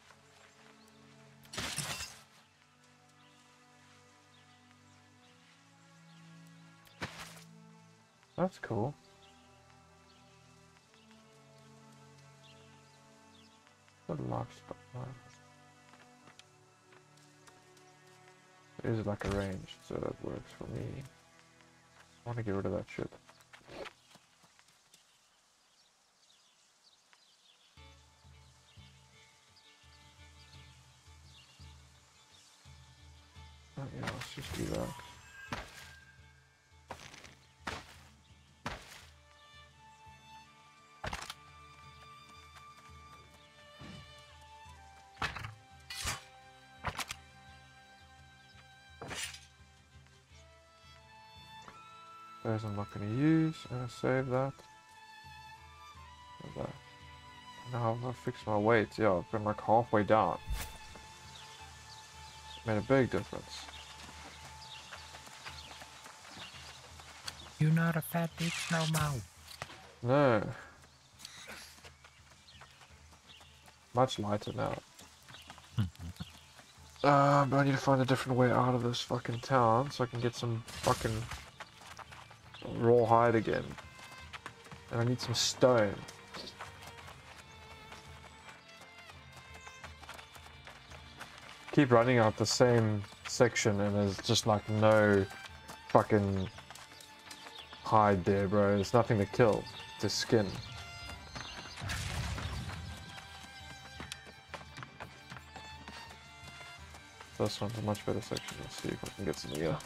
Speaker 1: That's cool. What a livestock line. It is like a range, so that works for me. I want to get rid of that shit. Oh yeah, let's just do that. Those I'm not going to use. I'm going to save that. that. Now I've fixed my weight. Yeah, I've been like halfway down. It's made a big difference.
Speaker 3: You're not a fat bitch no more.
Speaker 1: No. Much lighter now. uh, but I need to find a different way out of this fucking town so I can get some fucking raw hide again. And I need some stone. Keep running out the same section and there's just like no fucking hide there, bro. There's nothing to kill. Just skin. This one's a much better section. Let's see if I can get some here.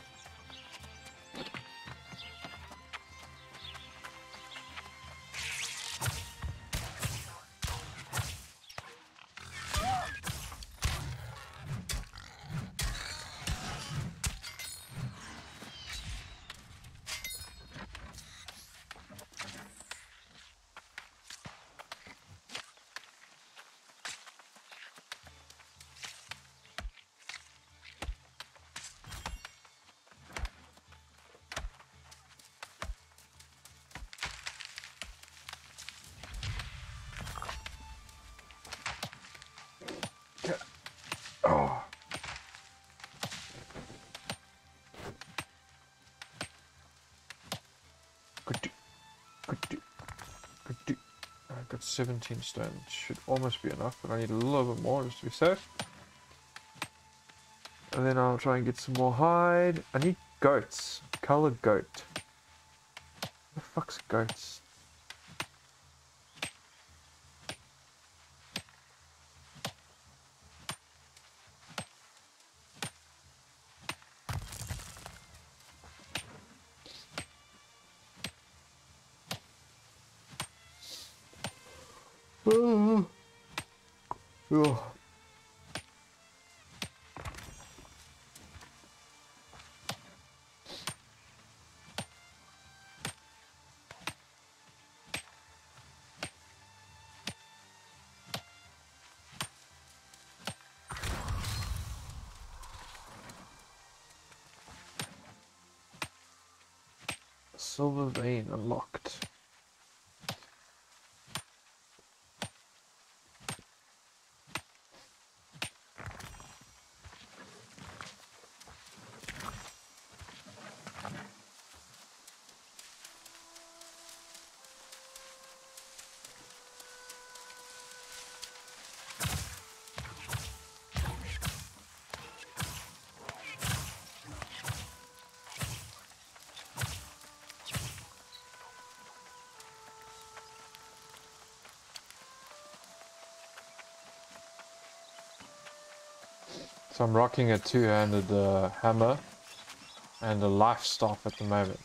Speaker 1: seventeen stone. Should almost be enough, but I need a little bit more just to be safe. And then I'll try and get some more hide. I need goats. Colored goat. What the fuck's goats? Oh. Oh. Silver vein unlocked. So I'm rocking a two-handed uh, hammer and a life staff at the moment.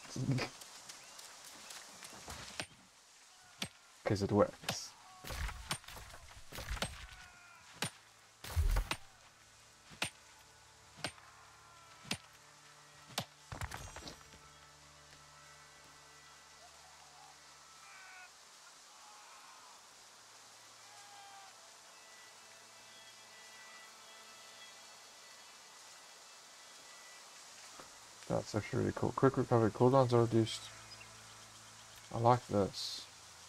Speaker 1: Because it works. That's actually really cool. Quick recovery cooldowns are reduced. I like this.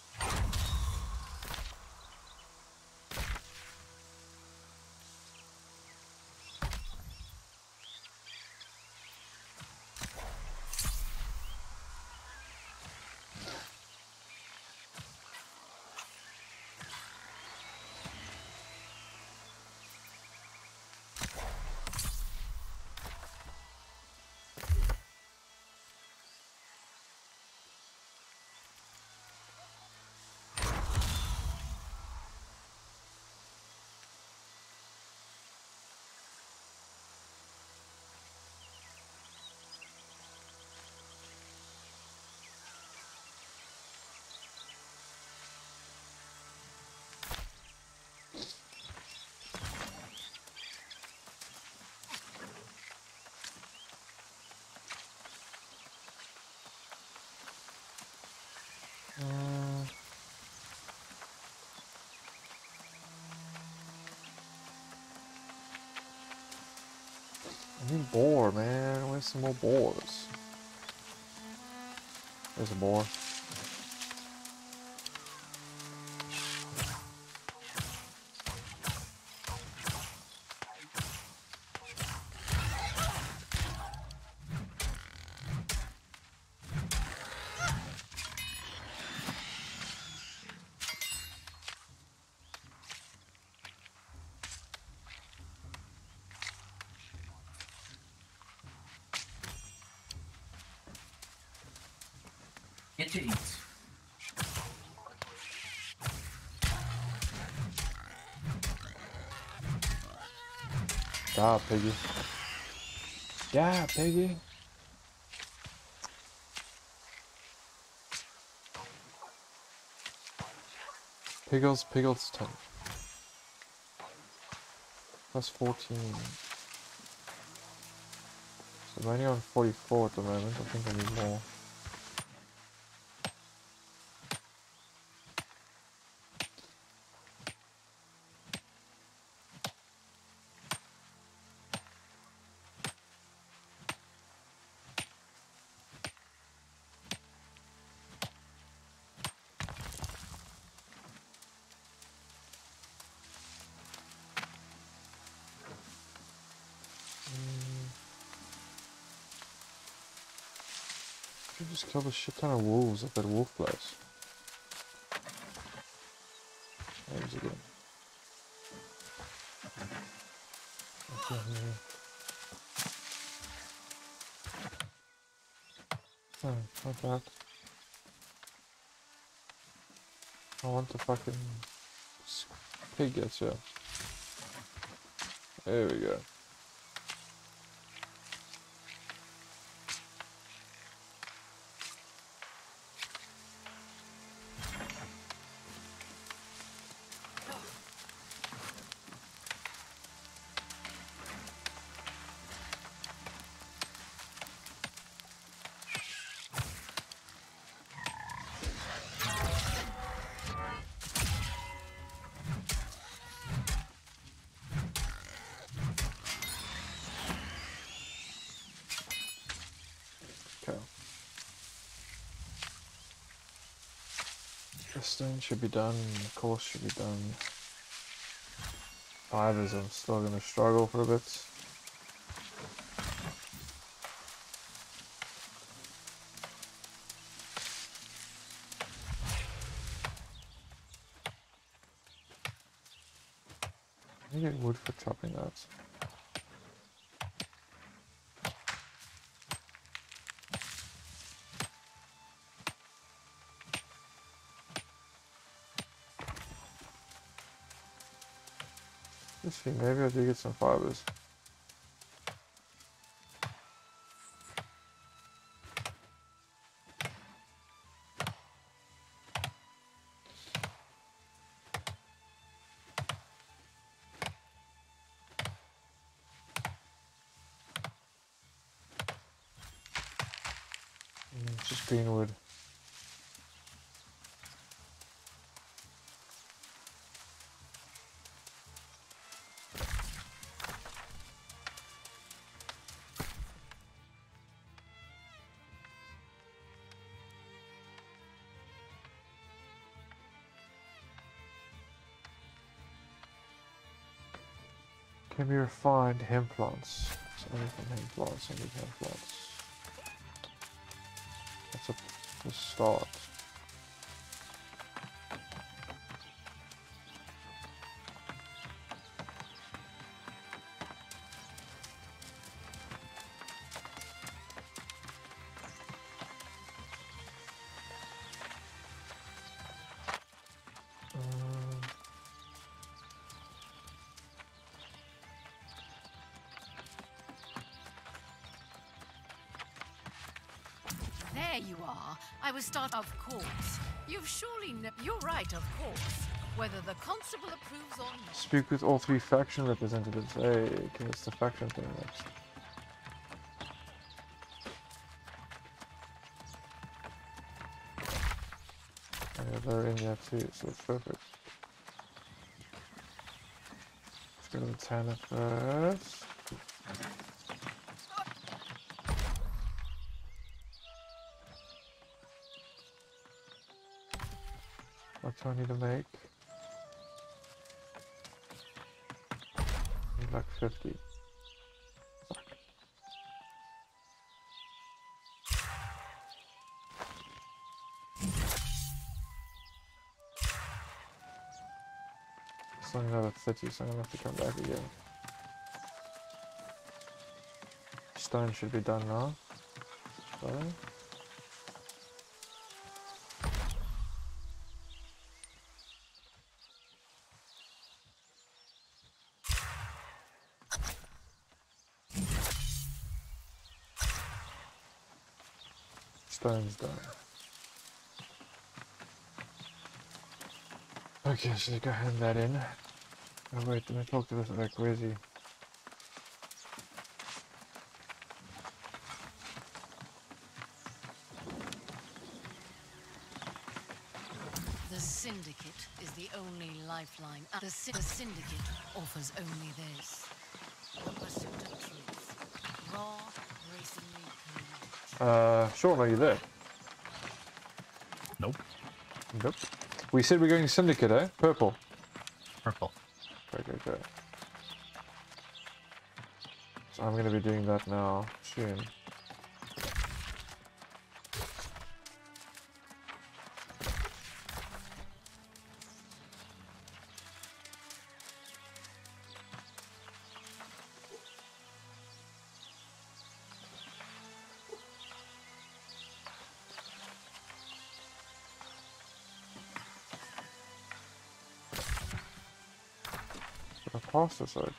Speaker 1: Uh, I need boar, man. Where's some more boars? There's a boar.
Speaker 2: Get to eat.
Speaker 1: Ah, piggy. Yeah, piggy. Piggles, Piggles ten. Plus fourteen. So I'm only on forty-four at the moment. I think I need more. Just killed a shit ton of wolves at that wolf place. once again. Okay. Oh, not bad. I want the fucking pig gets here. There we go. Stone should be done, the course should be done. Fibers, I'm still going to struggle for a bit. I get wood for chopping that. Let's see, maybe I do get some fibers. Mm, just green wood. Can be refined hemp plants. It's only from hemp plants, I need hemp plants. That's a, a start.
Speaker 9: There you are. I was start. Of course. You've surely. Kn You're right, of course. Whether the constable approves or not.
Speaker 1: Speak with all three faction representatives. Hey, okay, it's the faction thing next. Yeah, they're in there too, so it's perfect. Let's go to the Tanner first. What do I need to make? I need like fifty. Fuck. It's only another thirty, so I'm gonna have to come back again. Stone should be done now. Sorry. Stone's done. Okay, so go hand that in. Oh wait, let me talk to this like where is he?
Speaker 9: The Syndicate is the only lifeline. Uh, the, sy the Syndicate offers only this. The pursuit of truth. Raw, bracingly cold.
Speaker 1: Uh, Sean, are you there?
Speaker 3: Nope.
Speaker 1: Nope. We said we're going Syndicate, eh? Purple.
Speaker 3: Purple.
Speaker 1: Okay, okay. So I'm gonna be doing that now, soon. I passed this side.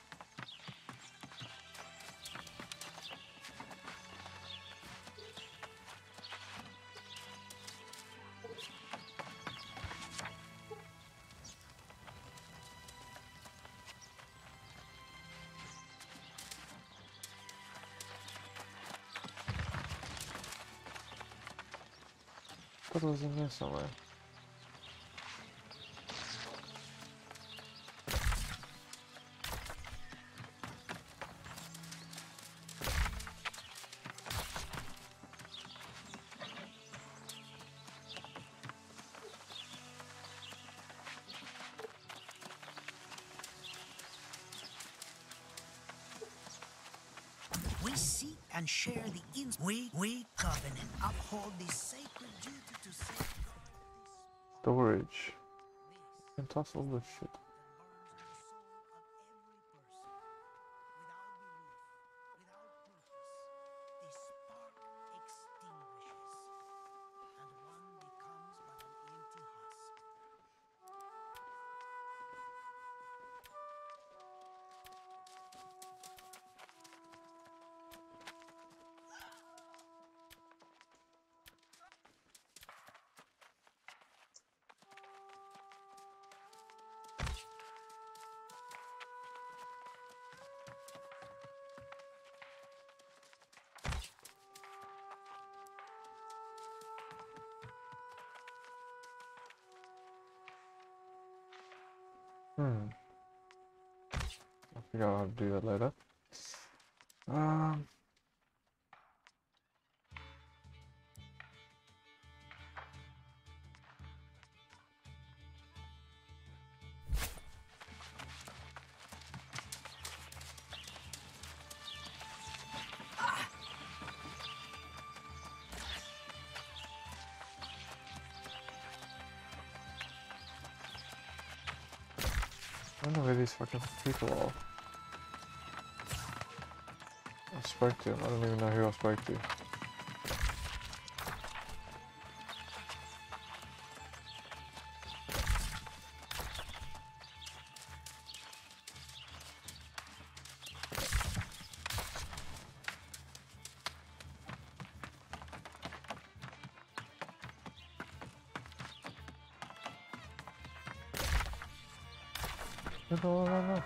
Speaker 1: I thought it was in there somewhere.
Speaker 2: We seek and share the ins. We, we covenant uphold the sacred duty to safeguard
Speaker 1: Storage. You can toss all this shit. Hmm. I'll figure out how to do that later. Um. I don't know where these fucking people are. I spoke to him. I don't even know who I spoke to. No, no, no, no.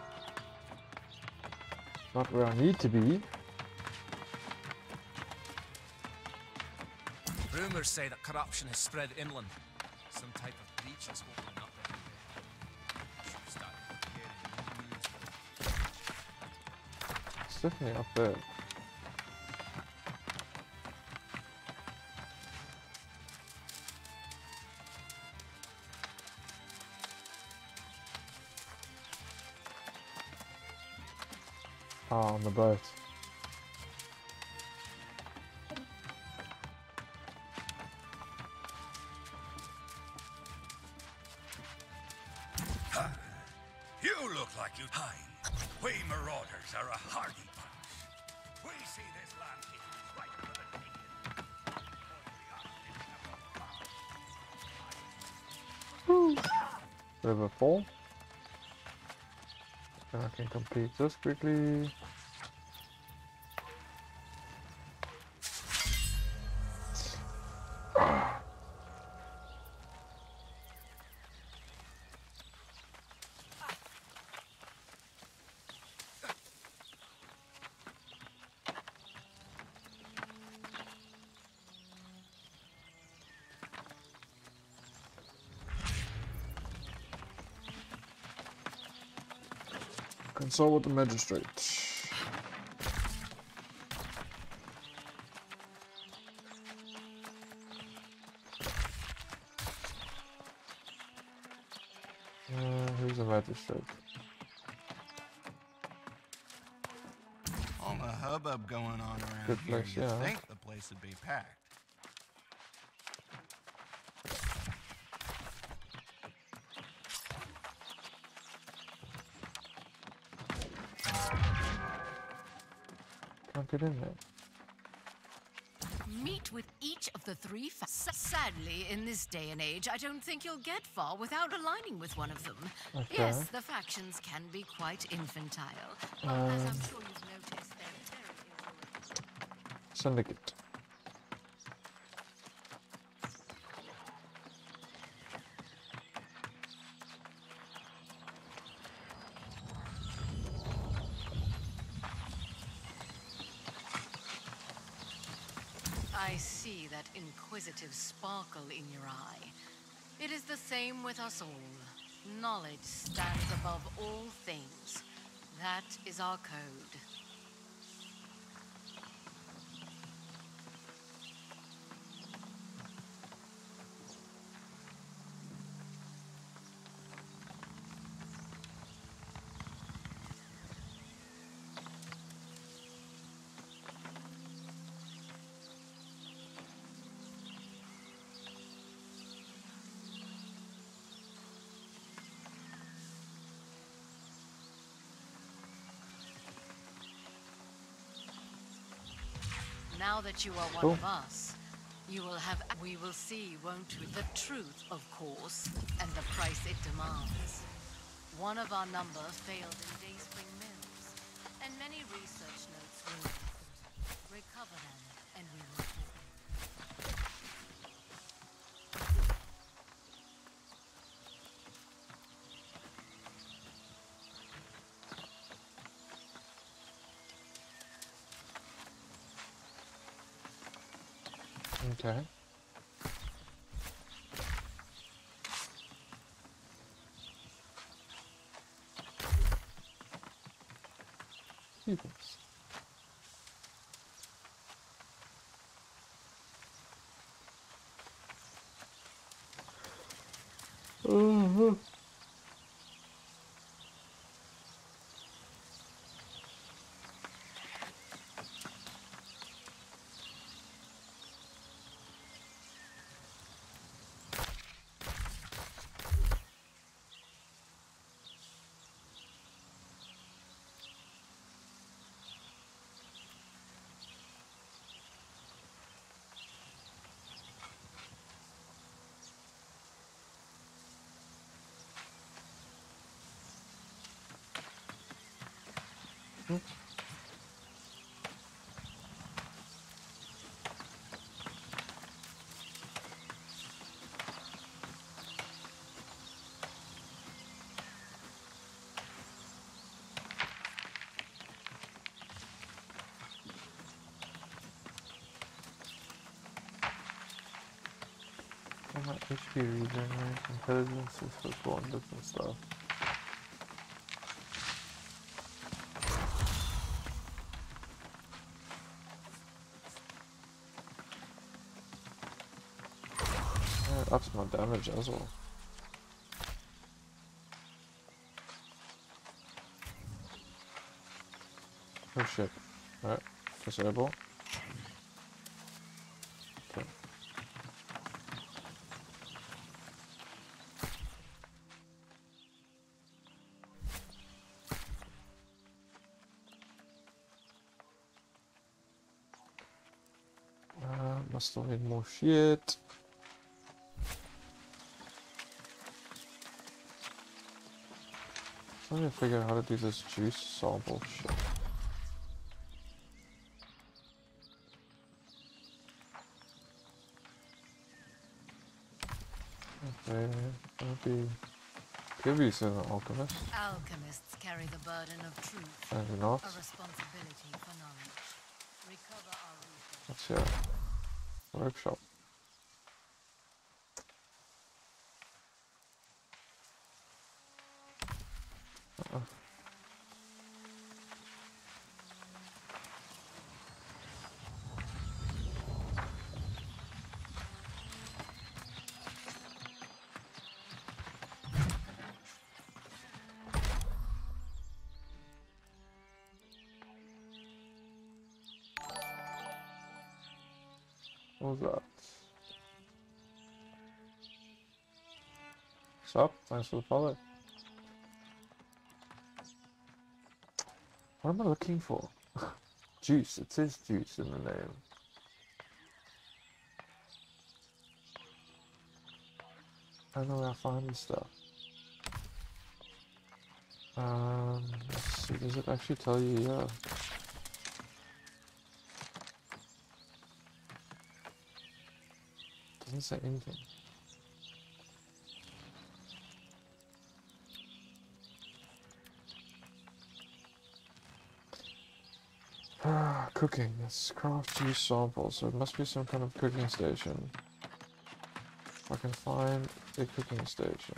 Speaker 1: Not where I need to be.
Speaker 6: Rumours say that corruption has spread inland. Some type of breach is opening up everywhere. Should start preparing new moves.
Speaker 1: It's definitely up there. Ah, on the boat.
Speaker 10: You look like you hide. We marauders are a hardy bunch. We see this land here right for the taking.
Speaker 1: Bit of a fall. And I can complete this quickly. Consult with the magistrate. Uh, who's the magistrate?
Speaker 11: All the hubbub going on around
Speaker 1: Good
Speaker 11: here,
Speaker 1: place,
Speaker 11: you'd
Speaker 1: yeah.
Speaker 11: think the place would be packed.
Speaker 1: Can't get in there.
Speaker 9: Meet with each of the three fa- Sadly, in this day and age, I don't think you'll get far without aligning with one of them.
Speaker 1: Okay.
Speaker 9: Yes, the factions can be quite infantile, but
Speaker 1: Um,
Speaker 9: as I'm sure you've noticed, they're very influential.
Speaker 1: Syndicate.
Speaker 9: I see that inquisitive sparkle in your eye. It is the same with us all. Knowledge stands above all things. That is our code. Now that you are one
Speaker 1: Cool.
Speaker 9: of us, you will have. We will see, won't we? The truth, of course, and the price it demands. One of our number failed in Dayspring Mills, and many research notes were left. Recover them, and we will.
Speaker 1: Okay. Peoples. Uh-huh. How much H P regeneration, intelligence is for one different stuff. Yeah, it ups my damage as well. Oh shit. Alright, disable. Okay. Uh, must still need more shit. I need to figure out how to do this juice sample shit. Okay, gonna be Kibby's an alchemist.
Speaker 9: Alchemists carry the burden of truth.
Speaker 1: Maybe not.
Speaker 9: A responsibility for knowledge. Recover our research.
Speaker 1: Let's see. uh, Workshop. Uh-uh. What was that? What's up? Thanks for the follow. What am I looking for? Juice. It says juice in the name. I don't know where I find this stuff. Um, let's see, does it actually tell you? Yeah. Doesn't say anything. Ah, cooking. Let's craft two samples, so it must be some kind of cooking station. If I can find a cooking station.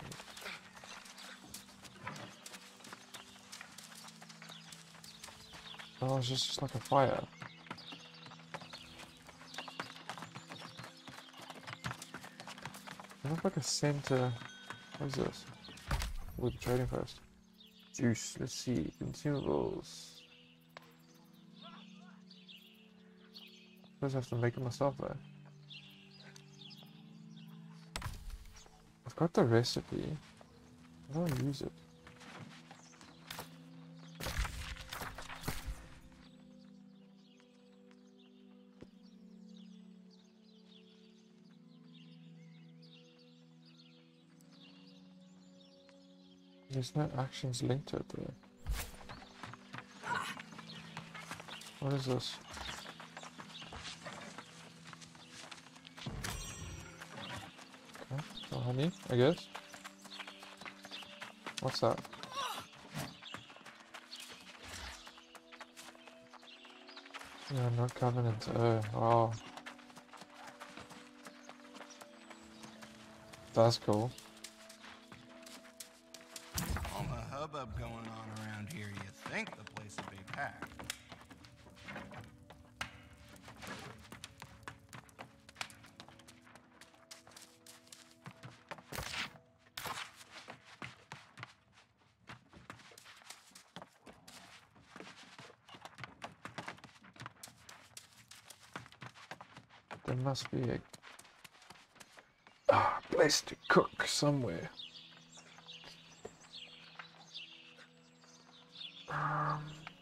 Speaker 1: Oh, it's just, just like a fire. I have like a center. What is this? We'll be trading first. Juice. Let's see. Consumables. I just have to make it myself though. I've got the recipe. I don't use it. There's no actions linked to it there. What is this? Okay, so honey, I guess. What's that? Yeah, no covenant. Oh, wow. That's cool.
Speaker 11: All the hubbub going on around here, you think the place would be packed.
Speaker 1: There must be a ah, place to cook somewhere. Um,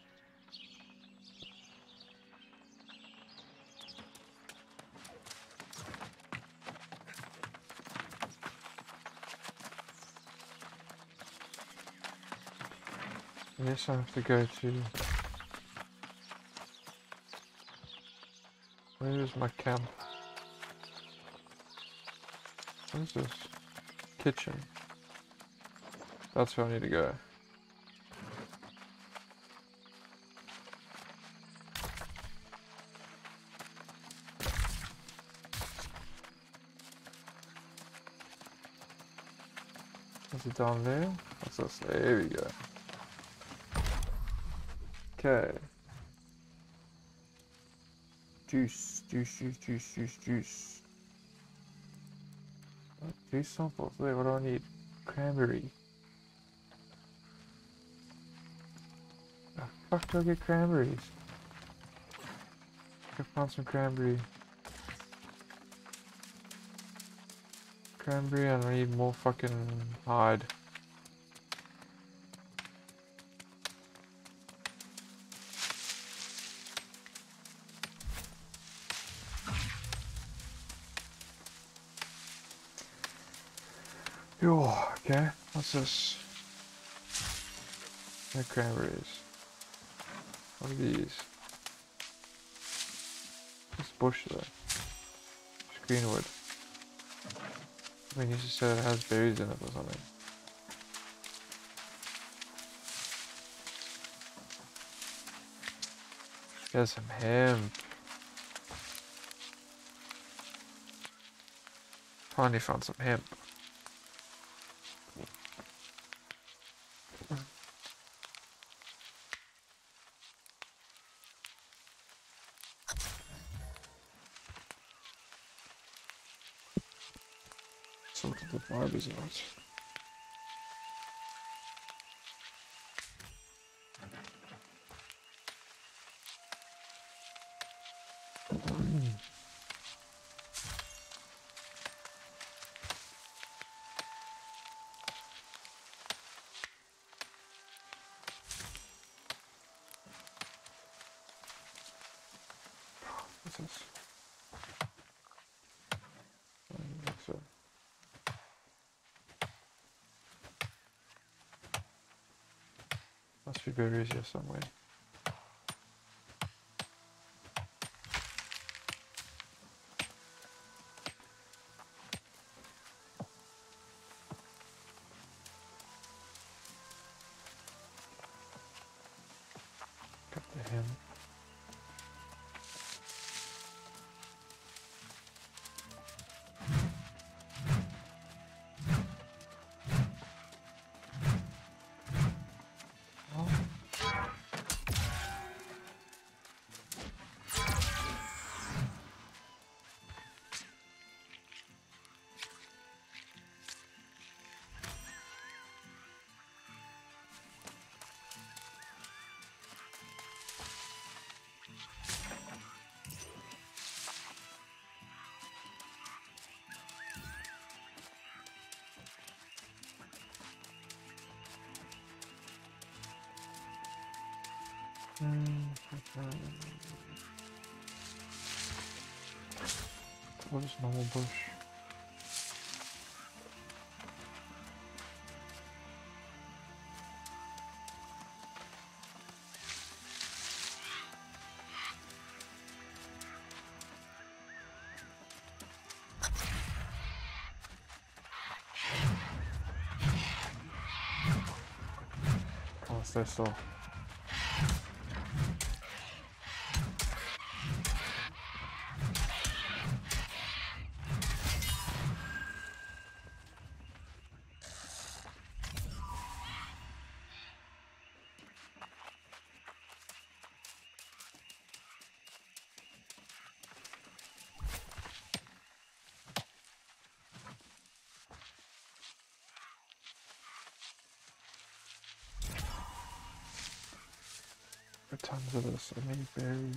Speaker 1: I guess I have to go to. Where is my camp? What is this? Kitchen. That's where I need to go. Is it down there? What's this? There we go. Okay. Juice, juice, juice, juice, juice, juice. What? Juice samples. Wait, what do I need? Cranberry. The fuck do I get cranberries? I found some cranberry. Cranberry, and I need more fucking hide. Yo, okay, what's this? No cranberries. What are these? This bush though. It's greenwood. I mean, you just said it has berries in it or something. There's some hemp. Finally found some hemp. Sorted the fibers out. What's this? I don't think so. Must be berries here somewhere. Got the hen. What is normal bush? Oh, stay still. Tons of this, I need berries.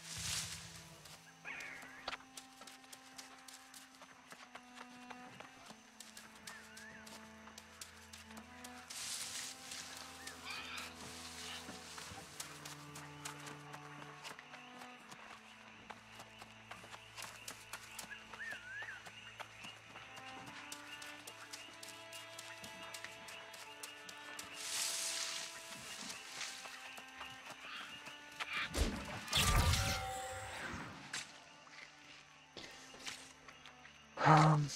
Speaker 1: Um,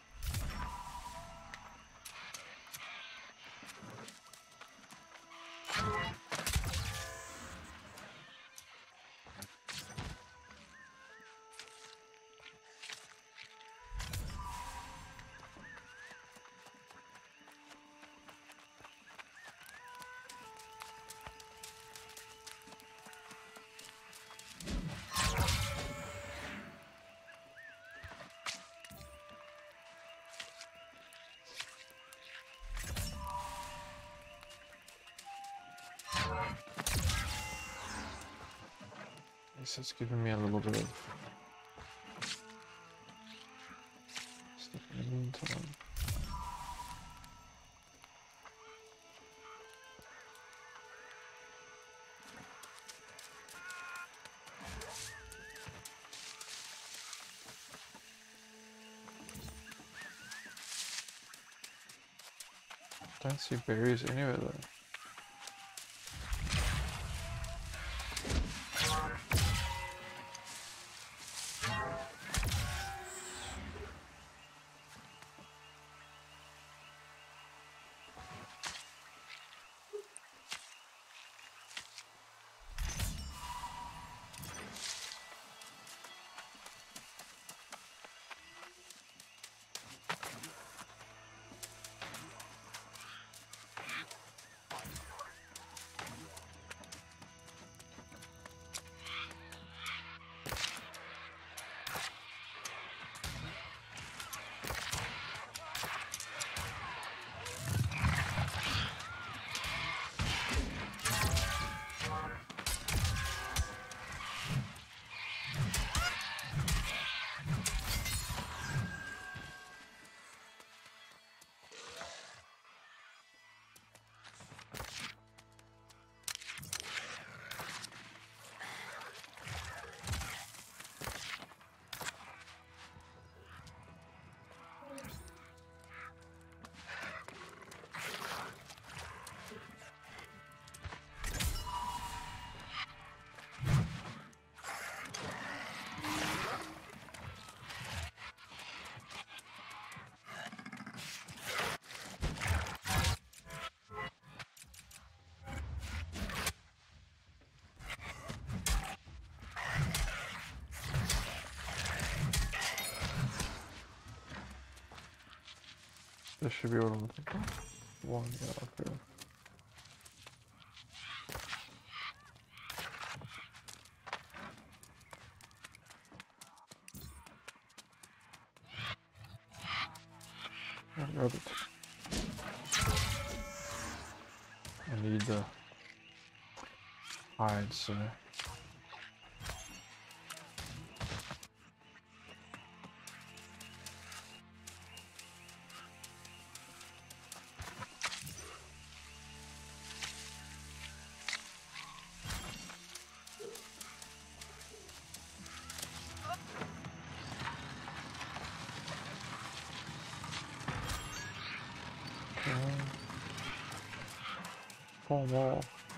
Speaker 1: This is giving me a little bit of stuff in the meantime. Don't see berries anywhere though. This should be what I'm looking for. One, yeah, up here. I got it. I need the hide, so. Four more.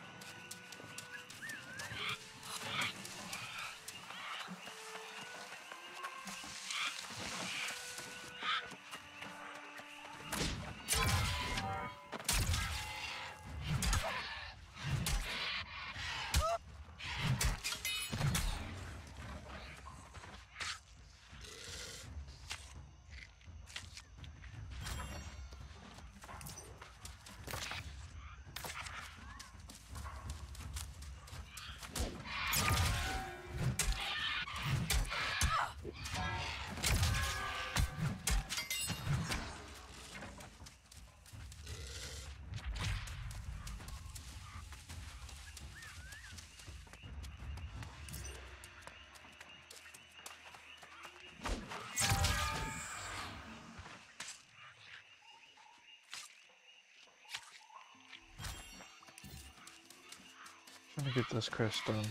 Speaker 1: Let me get this quest done.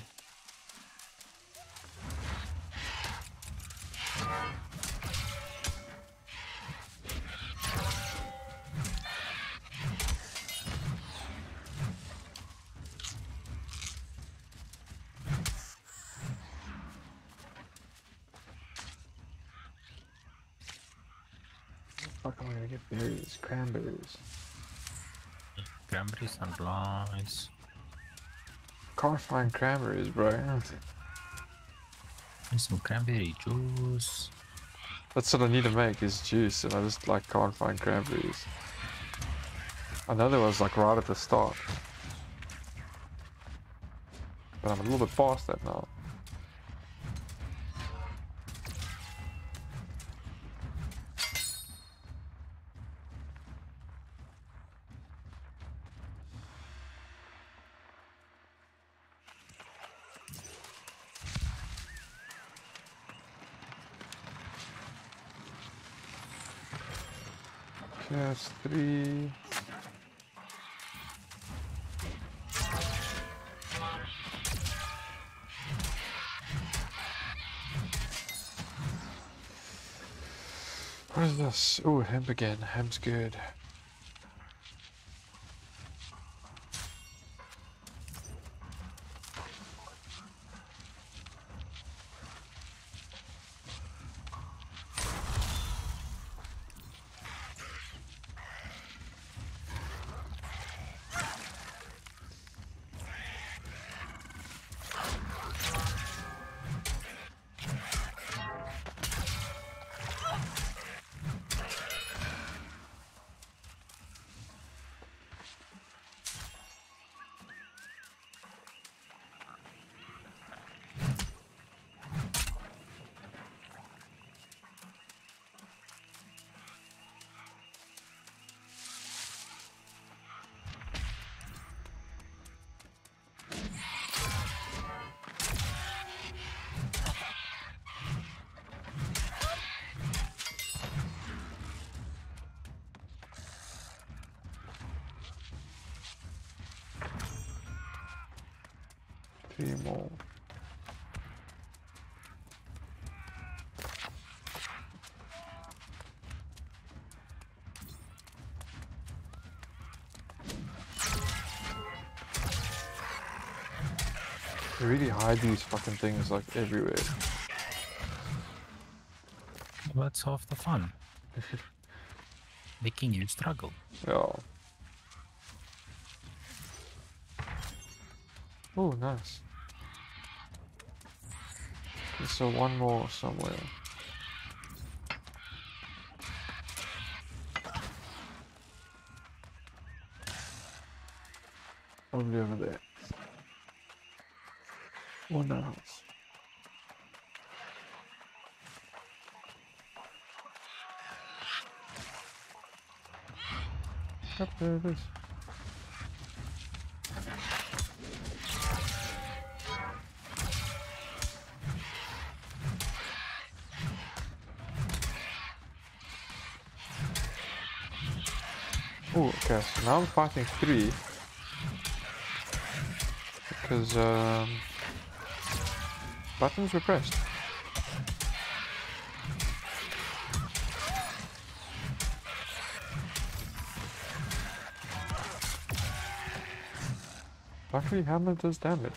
Speaker 1: Fuck, am I gonna get berries? Cranberries.
Speaker 3: Cranberries and lies.
Speaker 1: Can't find cranberries, bro.
Speaker 3: And some cranberry juice.
Speaker 1: That's what I need to make is juice, and I just like can't find cranberries. I know there was like right at the start, but I'm a little bit past that now. That's three. What is this? Oh, hemp again. Hemp's good. Three more. They really hide these fucking things like everywhere.
Speaker 3: Well, that's half the fun. Making you struggle.
Speaker 1: Yeah. Oh, nice. Okay, so one more somewhere. Probably over there. Or no house. Yep, there it is. Oh, okay, so now I'm fighting three. Because, um... buttons were pressed. Luckily, hammer does damage.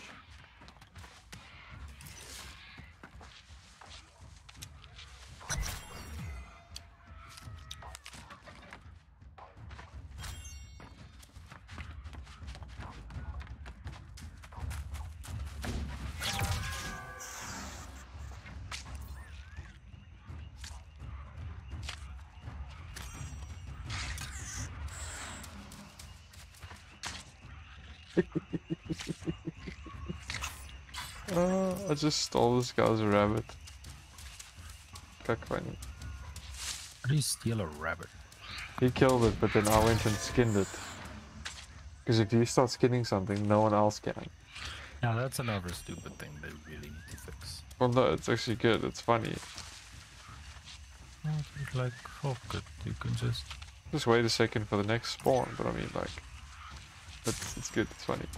Speaker 1: uh, I just stole this guy's rabbit. Как funny.
Speaker 3: How do you steal a rabbit?
Speaker 1: He killed it, but then I went and skinned it. Because if you start skinning something, no one else can.
Speaker 3: Now that's another stupid thing they really need to fix.
Speaker 1: Well, no, it's actually good. It's funny.
Speaker 3: Oh, it's like, oh, good. You can just...
Speaker 1: Just wait a second for the next spawn, but I mean, like... It's, it's good. It's funny.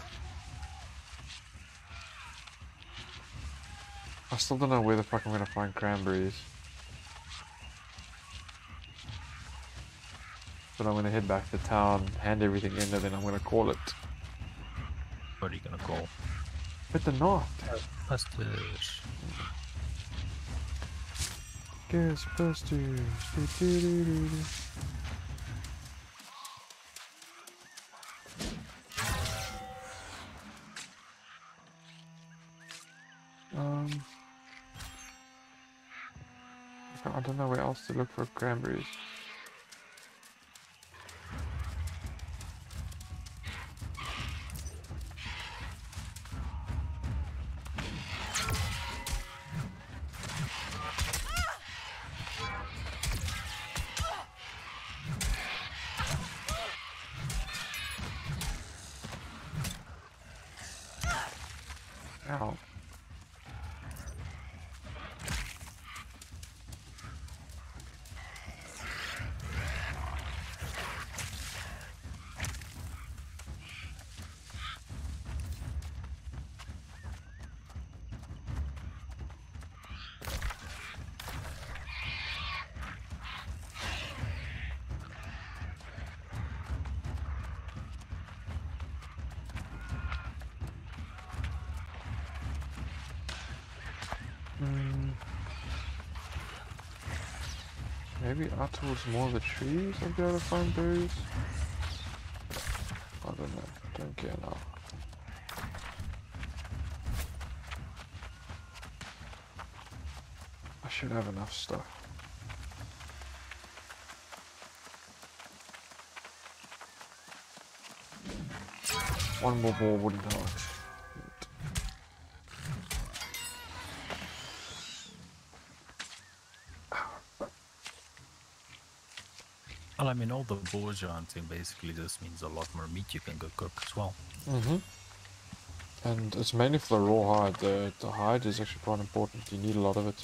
Speaker 1: I still don't know where the fuck I'm gonna find cranberries. But I'm gonna head back to town, hand everything in, and then I'm gonna call it.
Speaker 3: What are you gonna call?
Speaker 1: But the north.
Speaker 3: Pastage.
Speaker 1: Guess pastage. Um, I don't know where else to look for cranberries. Ow. Hmm. Maybe out towards more of the trees I'll be able to find berries? I don't know. Don't care now. I should have enough stuff. One more more wooden heart.
Speaker 3: Well, I mean, all the boars you're hunting basically just means a lot more meat you can go cook as well.
Speaker 1: Mm-hmm. And it's mainly for the raw hide. The, the hide is actually quite important. You need a lot of it.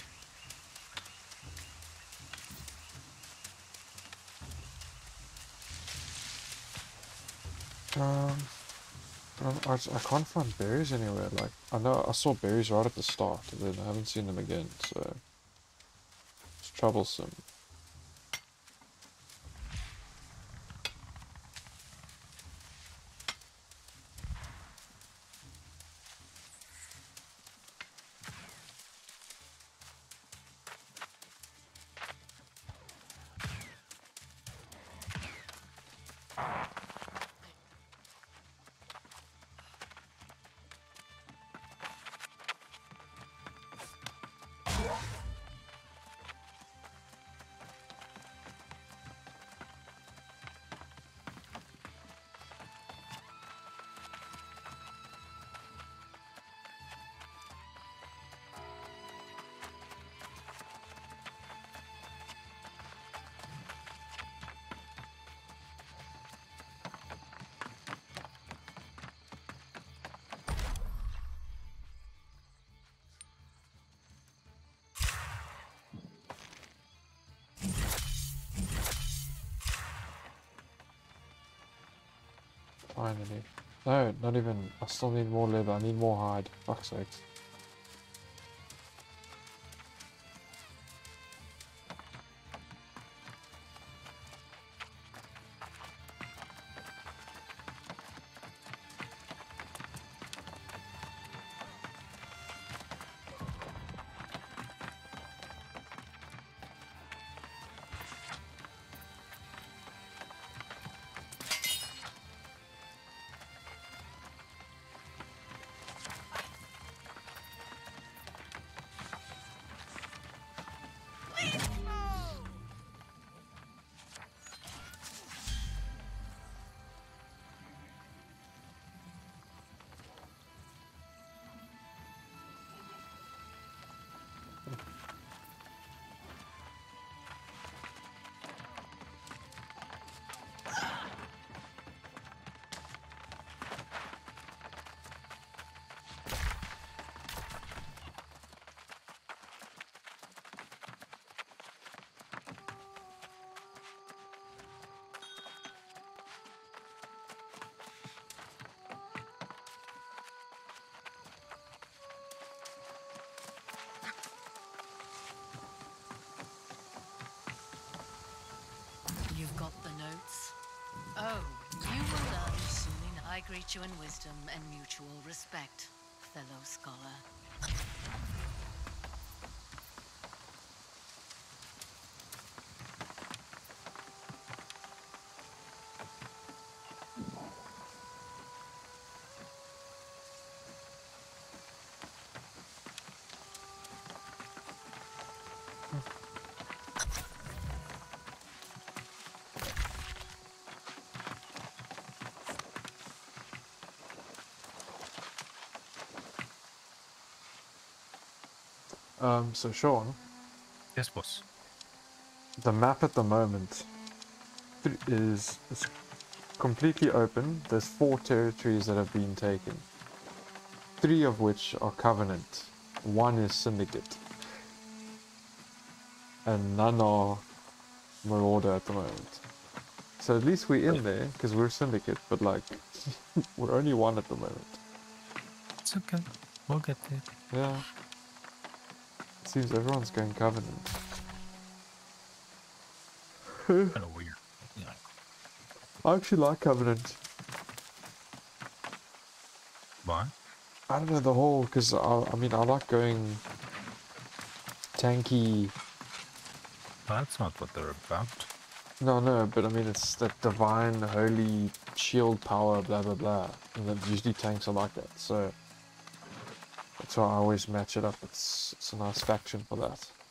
Speaker 1: Um, um, I, I can't find berries anywhere. Like, I know I saw berries right at the start, and then I haven't seen them again, so it's troublesome. Finally. No, not even. I still need more leather. I need more hide. Fuck's sakes.
Speaker 9: You've got the notes? Oh, you will learn soon. I greet you in wisdom and mutual respect, fellow scholar.
Speaker 1: Um, so Sean,
Speaker 3: Yes, boss.
Speaker 1: the map at the moment th- is, is completely open. There's four territories that have been taken. Three of which are Covenant. One is Syndicate. And none are Marauder at the moment. So at least we're in there, because we're Syndicate, but like, we're only one at the moment.
Speaker 3: It's okay. We'll get there.
Speaker 1: Yeah. Seems everyone's going Covenant.
Speaker 3: Kind of weird. Yeah.
Speaker 1: I actually like Covenant.
Speaker 3: Why?
Speaker 1: I don't know the whole, because I, I mean I like going tanky.
Speaker 3: That's not what they're about.
Speaker 1: No, no, but I mean it's that divine, holy shield power, blah blah blah, and that usually tanks are like that. So that's why I always match it up. It's it's a nice faction for that.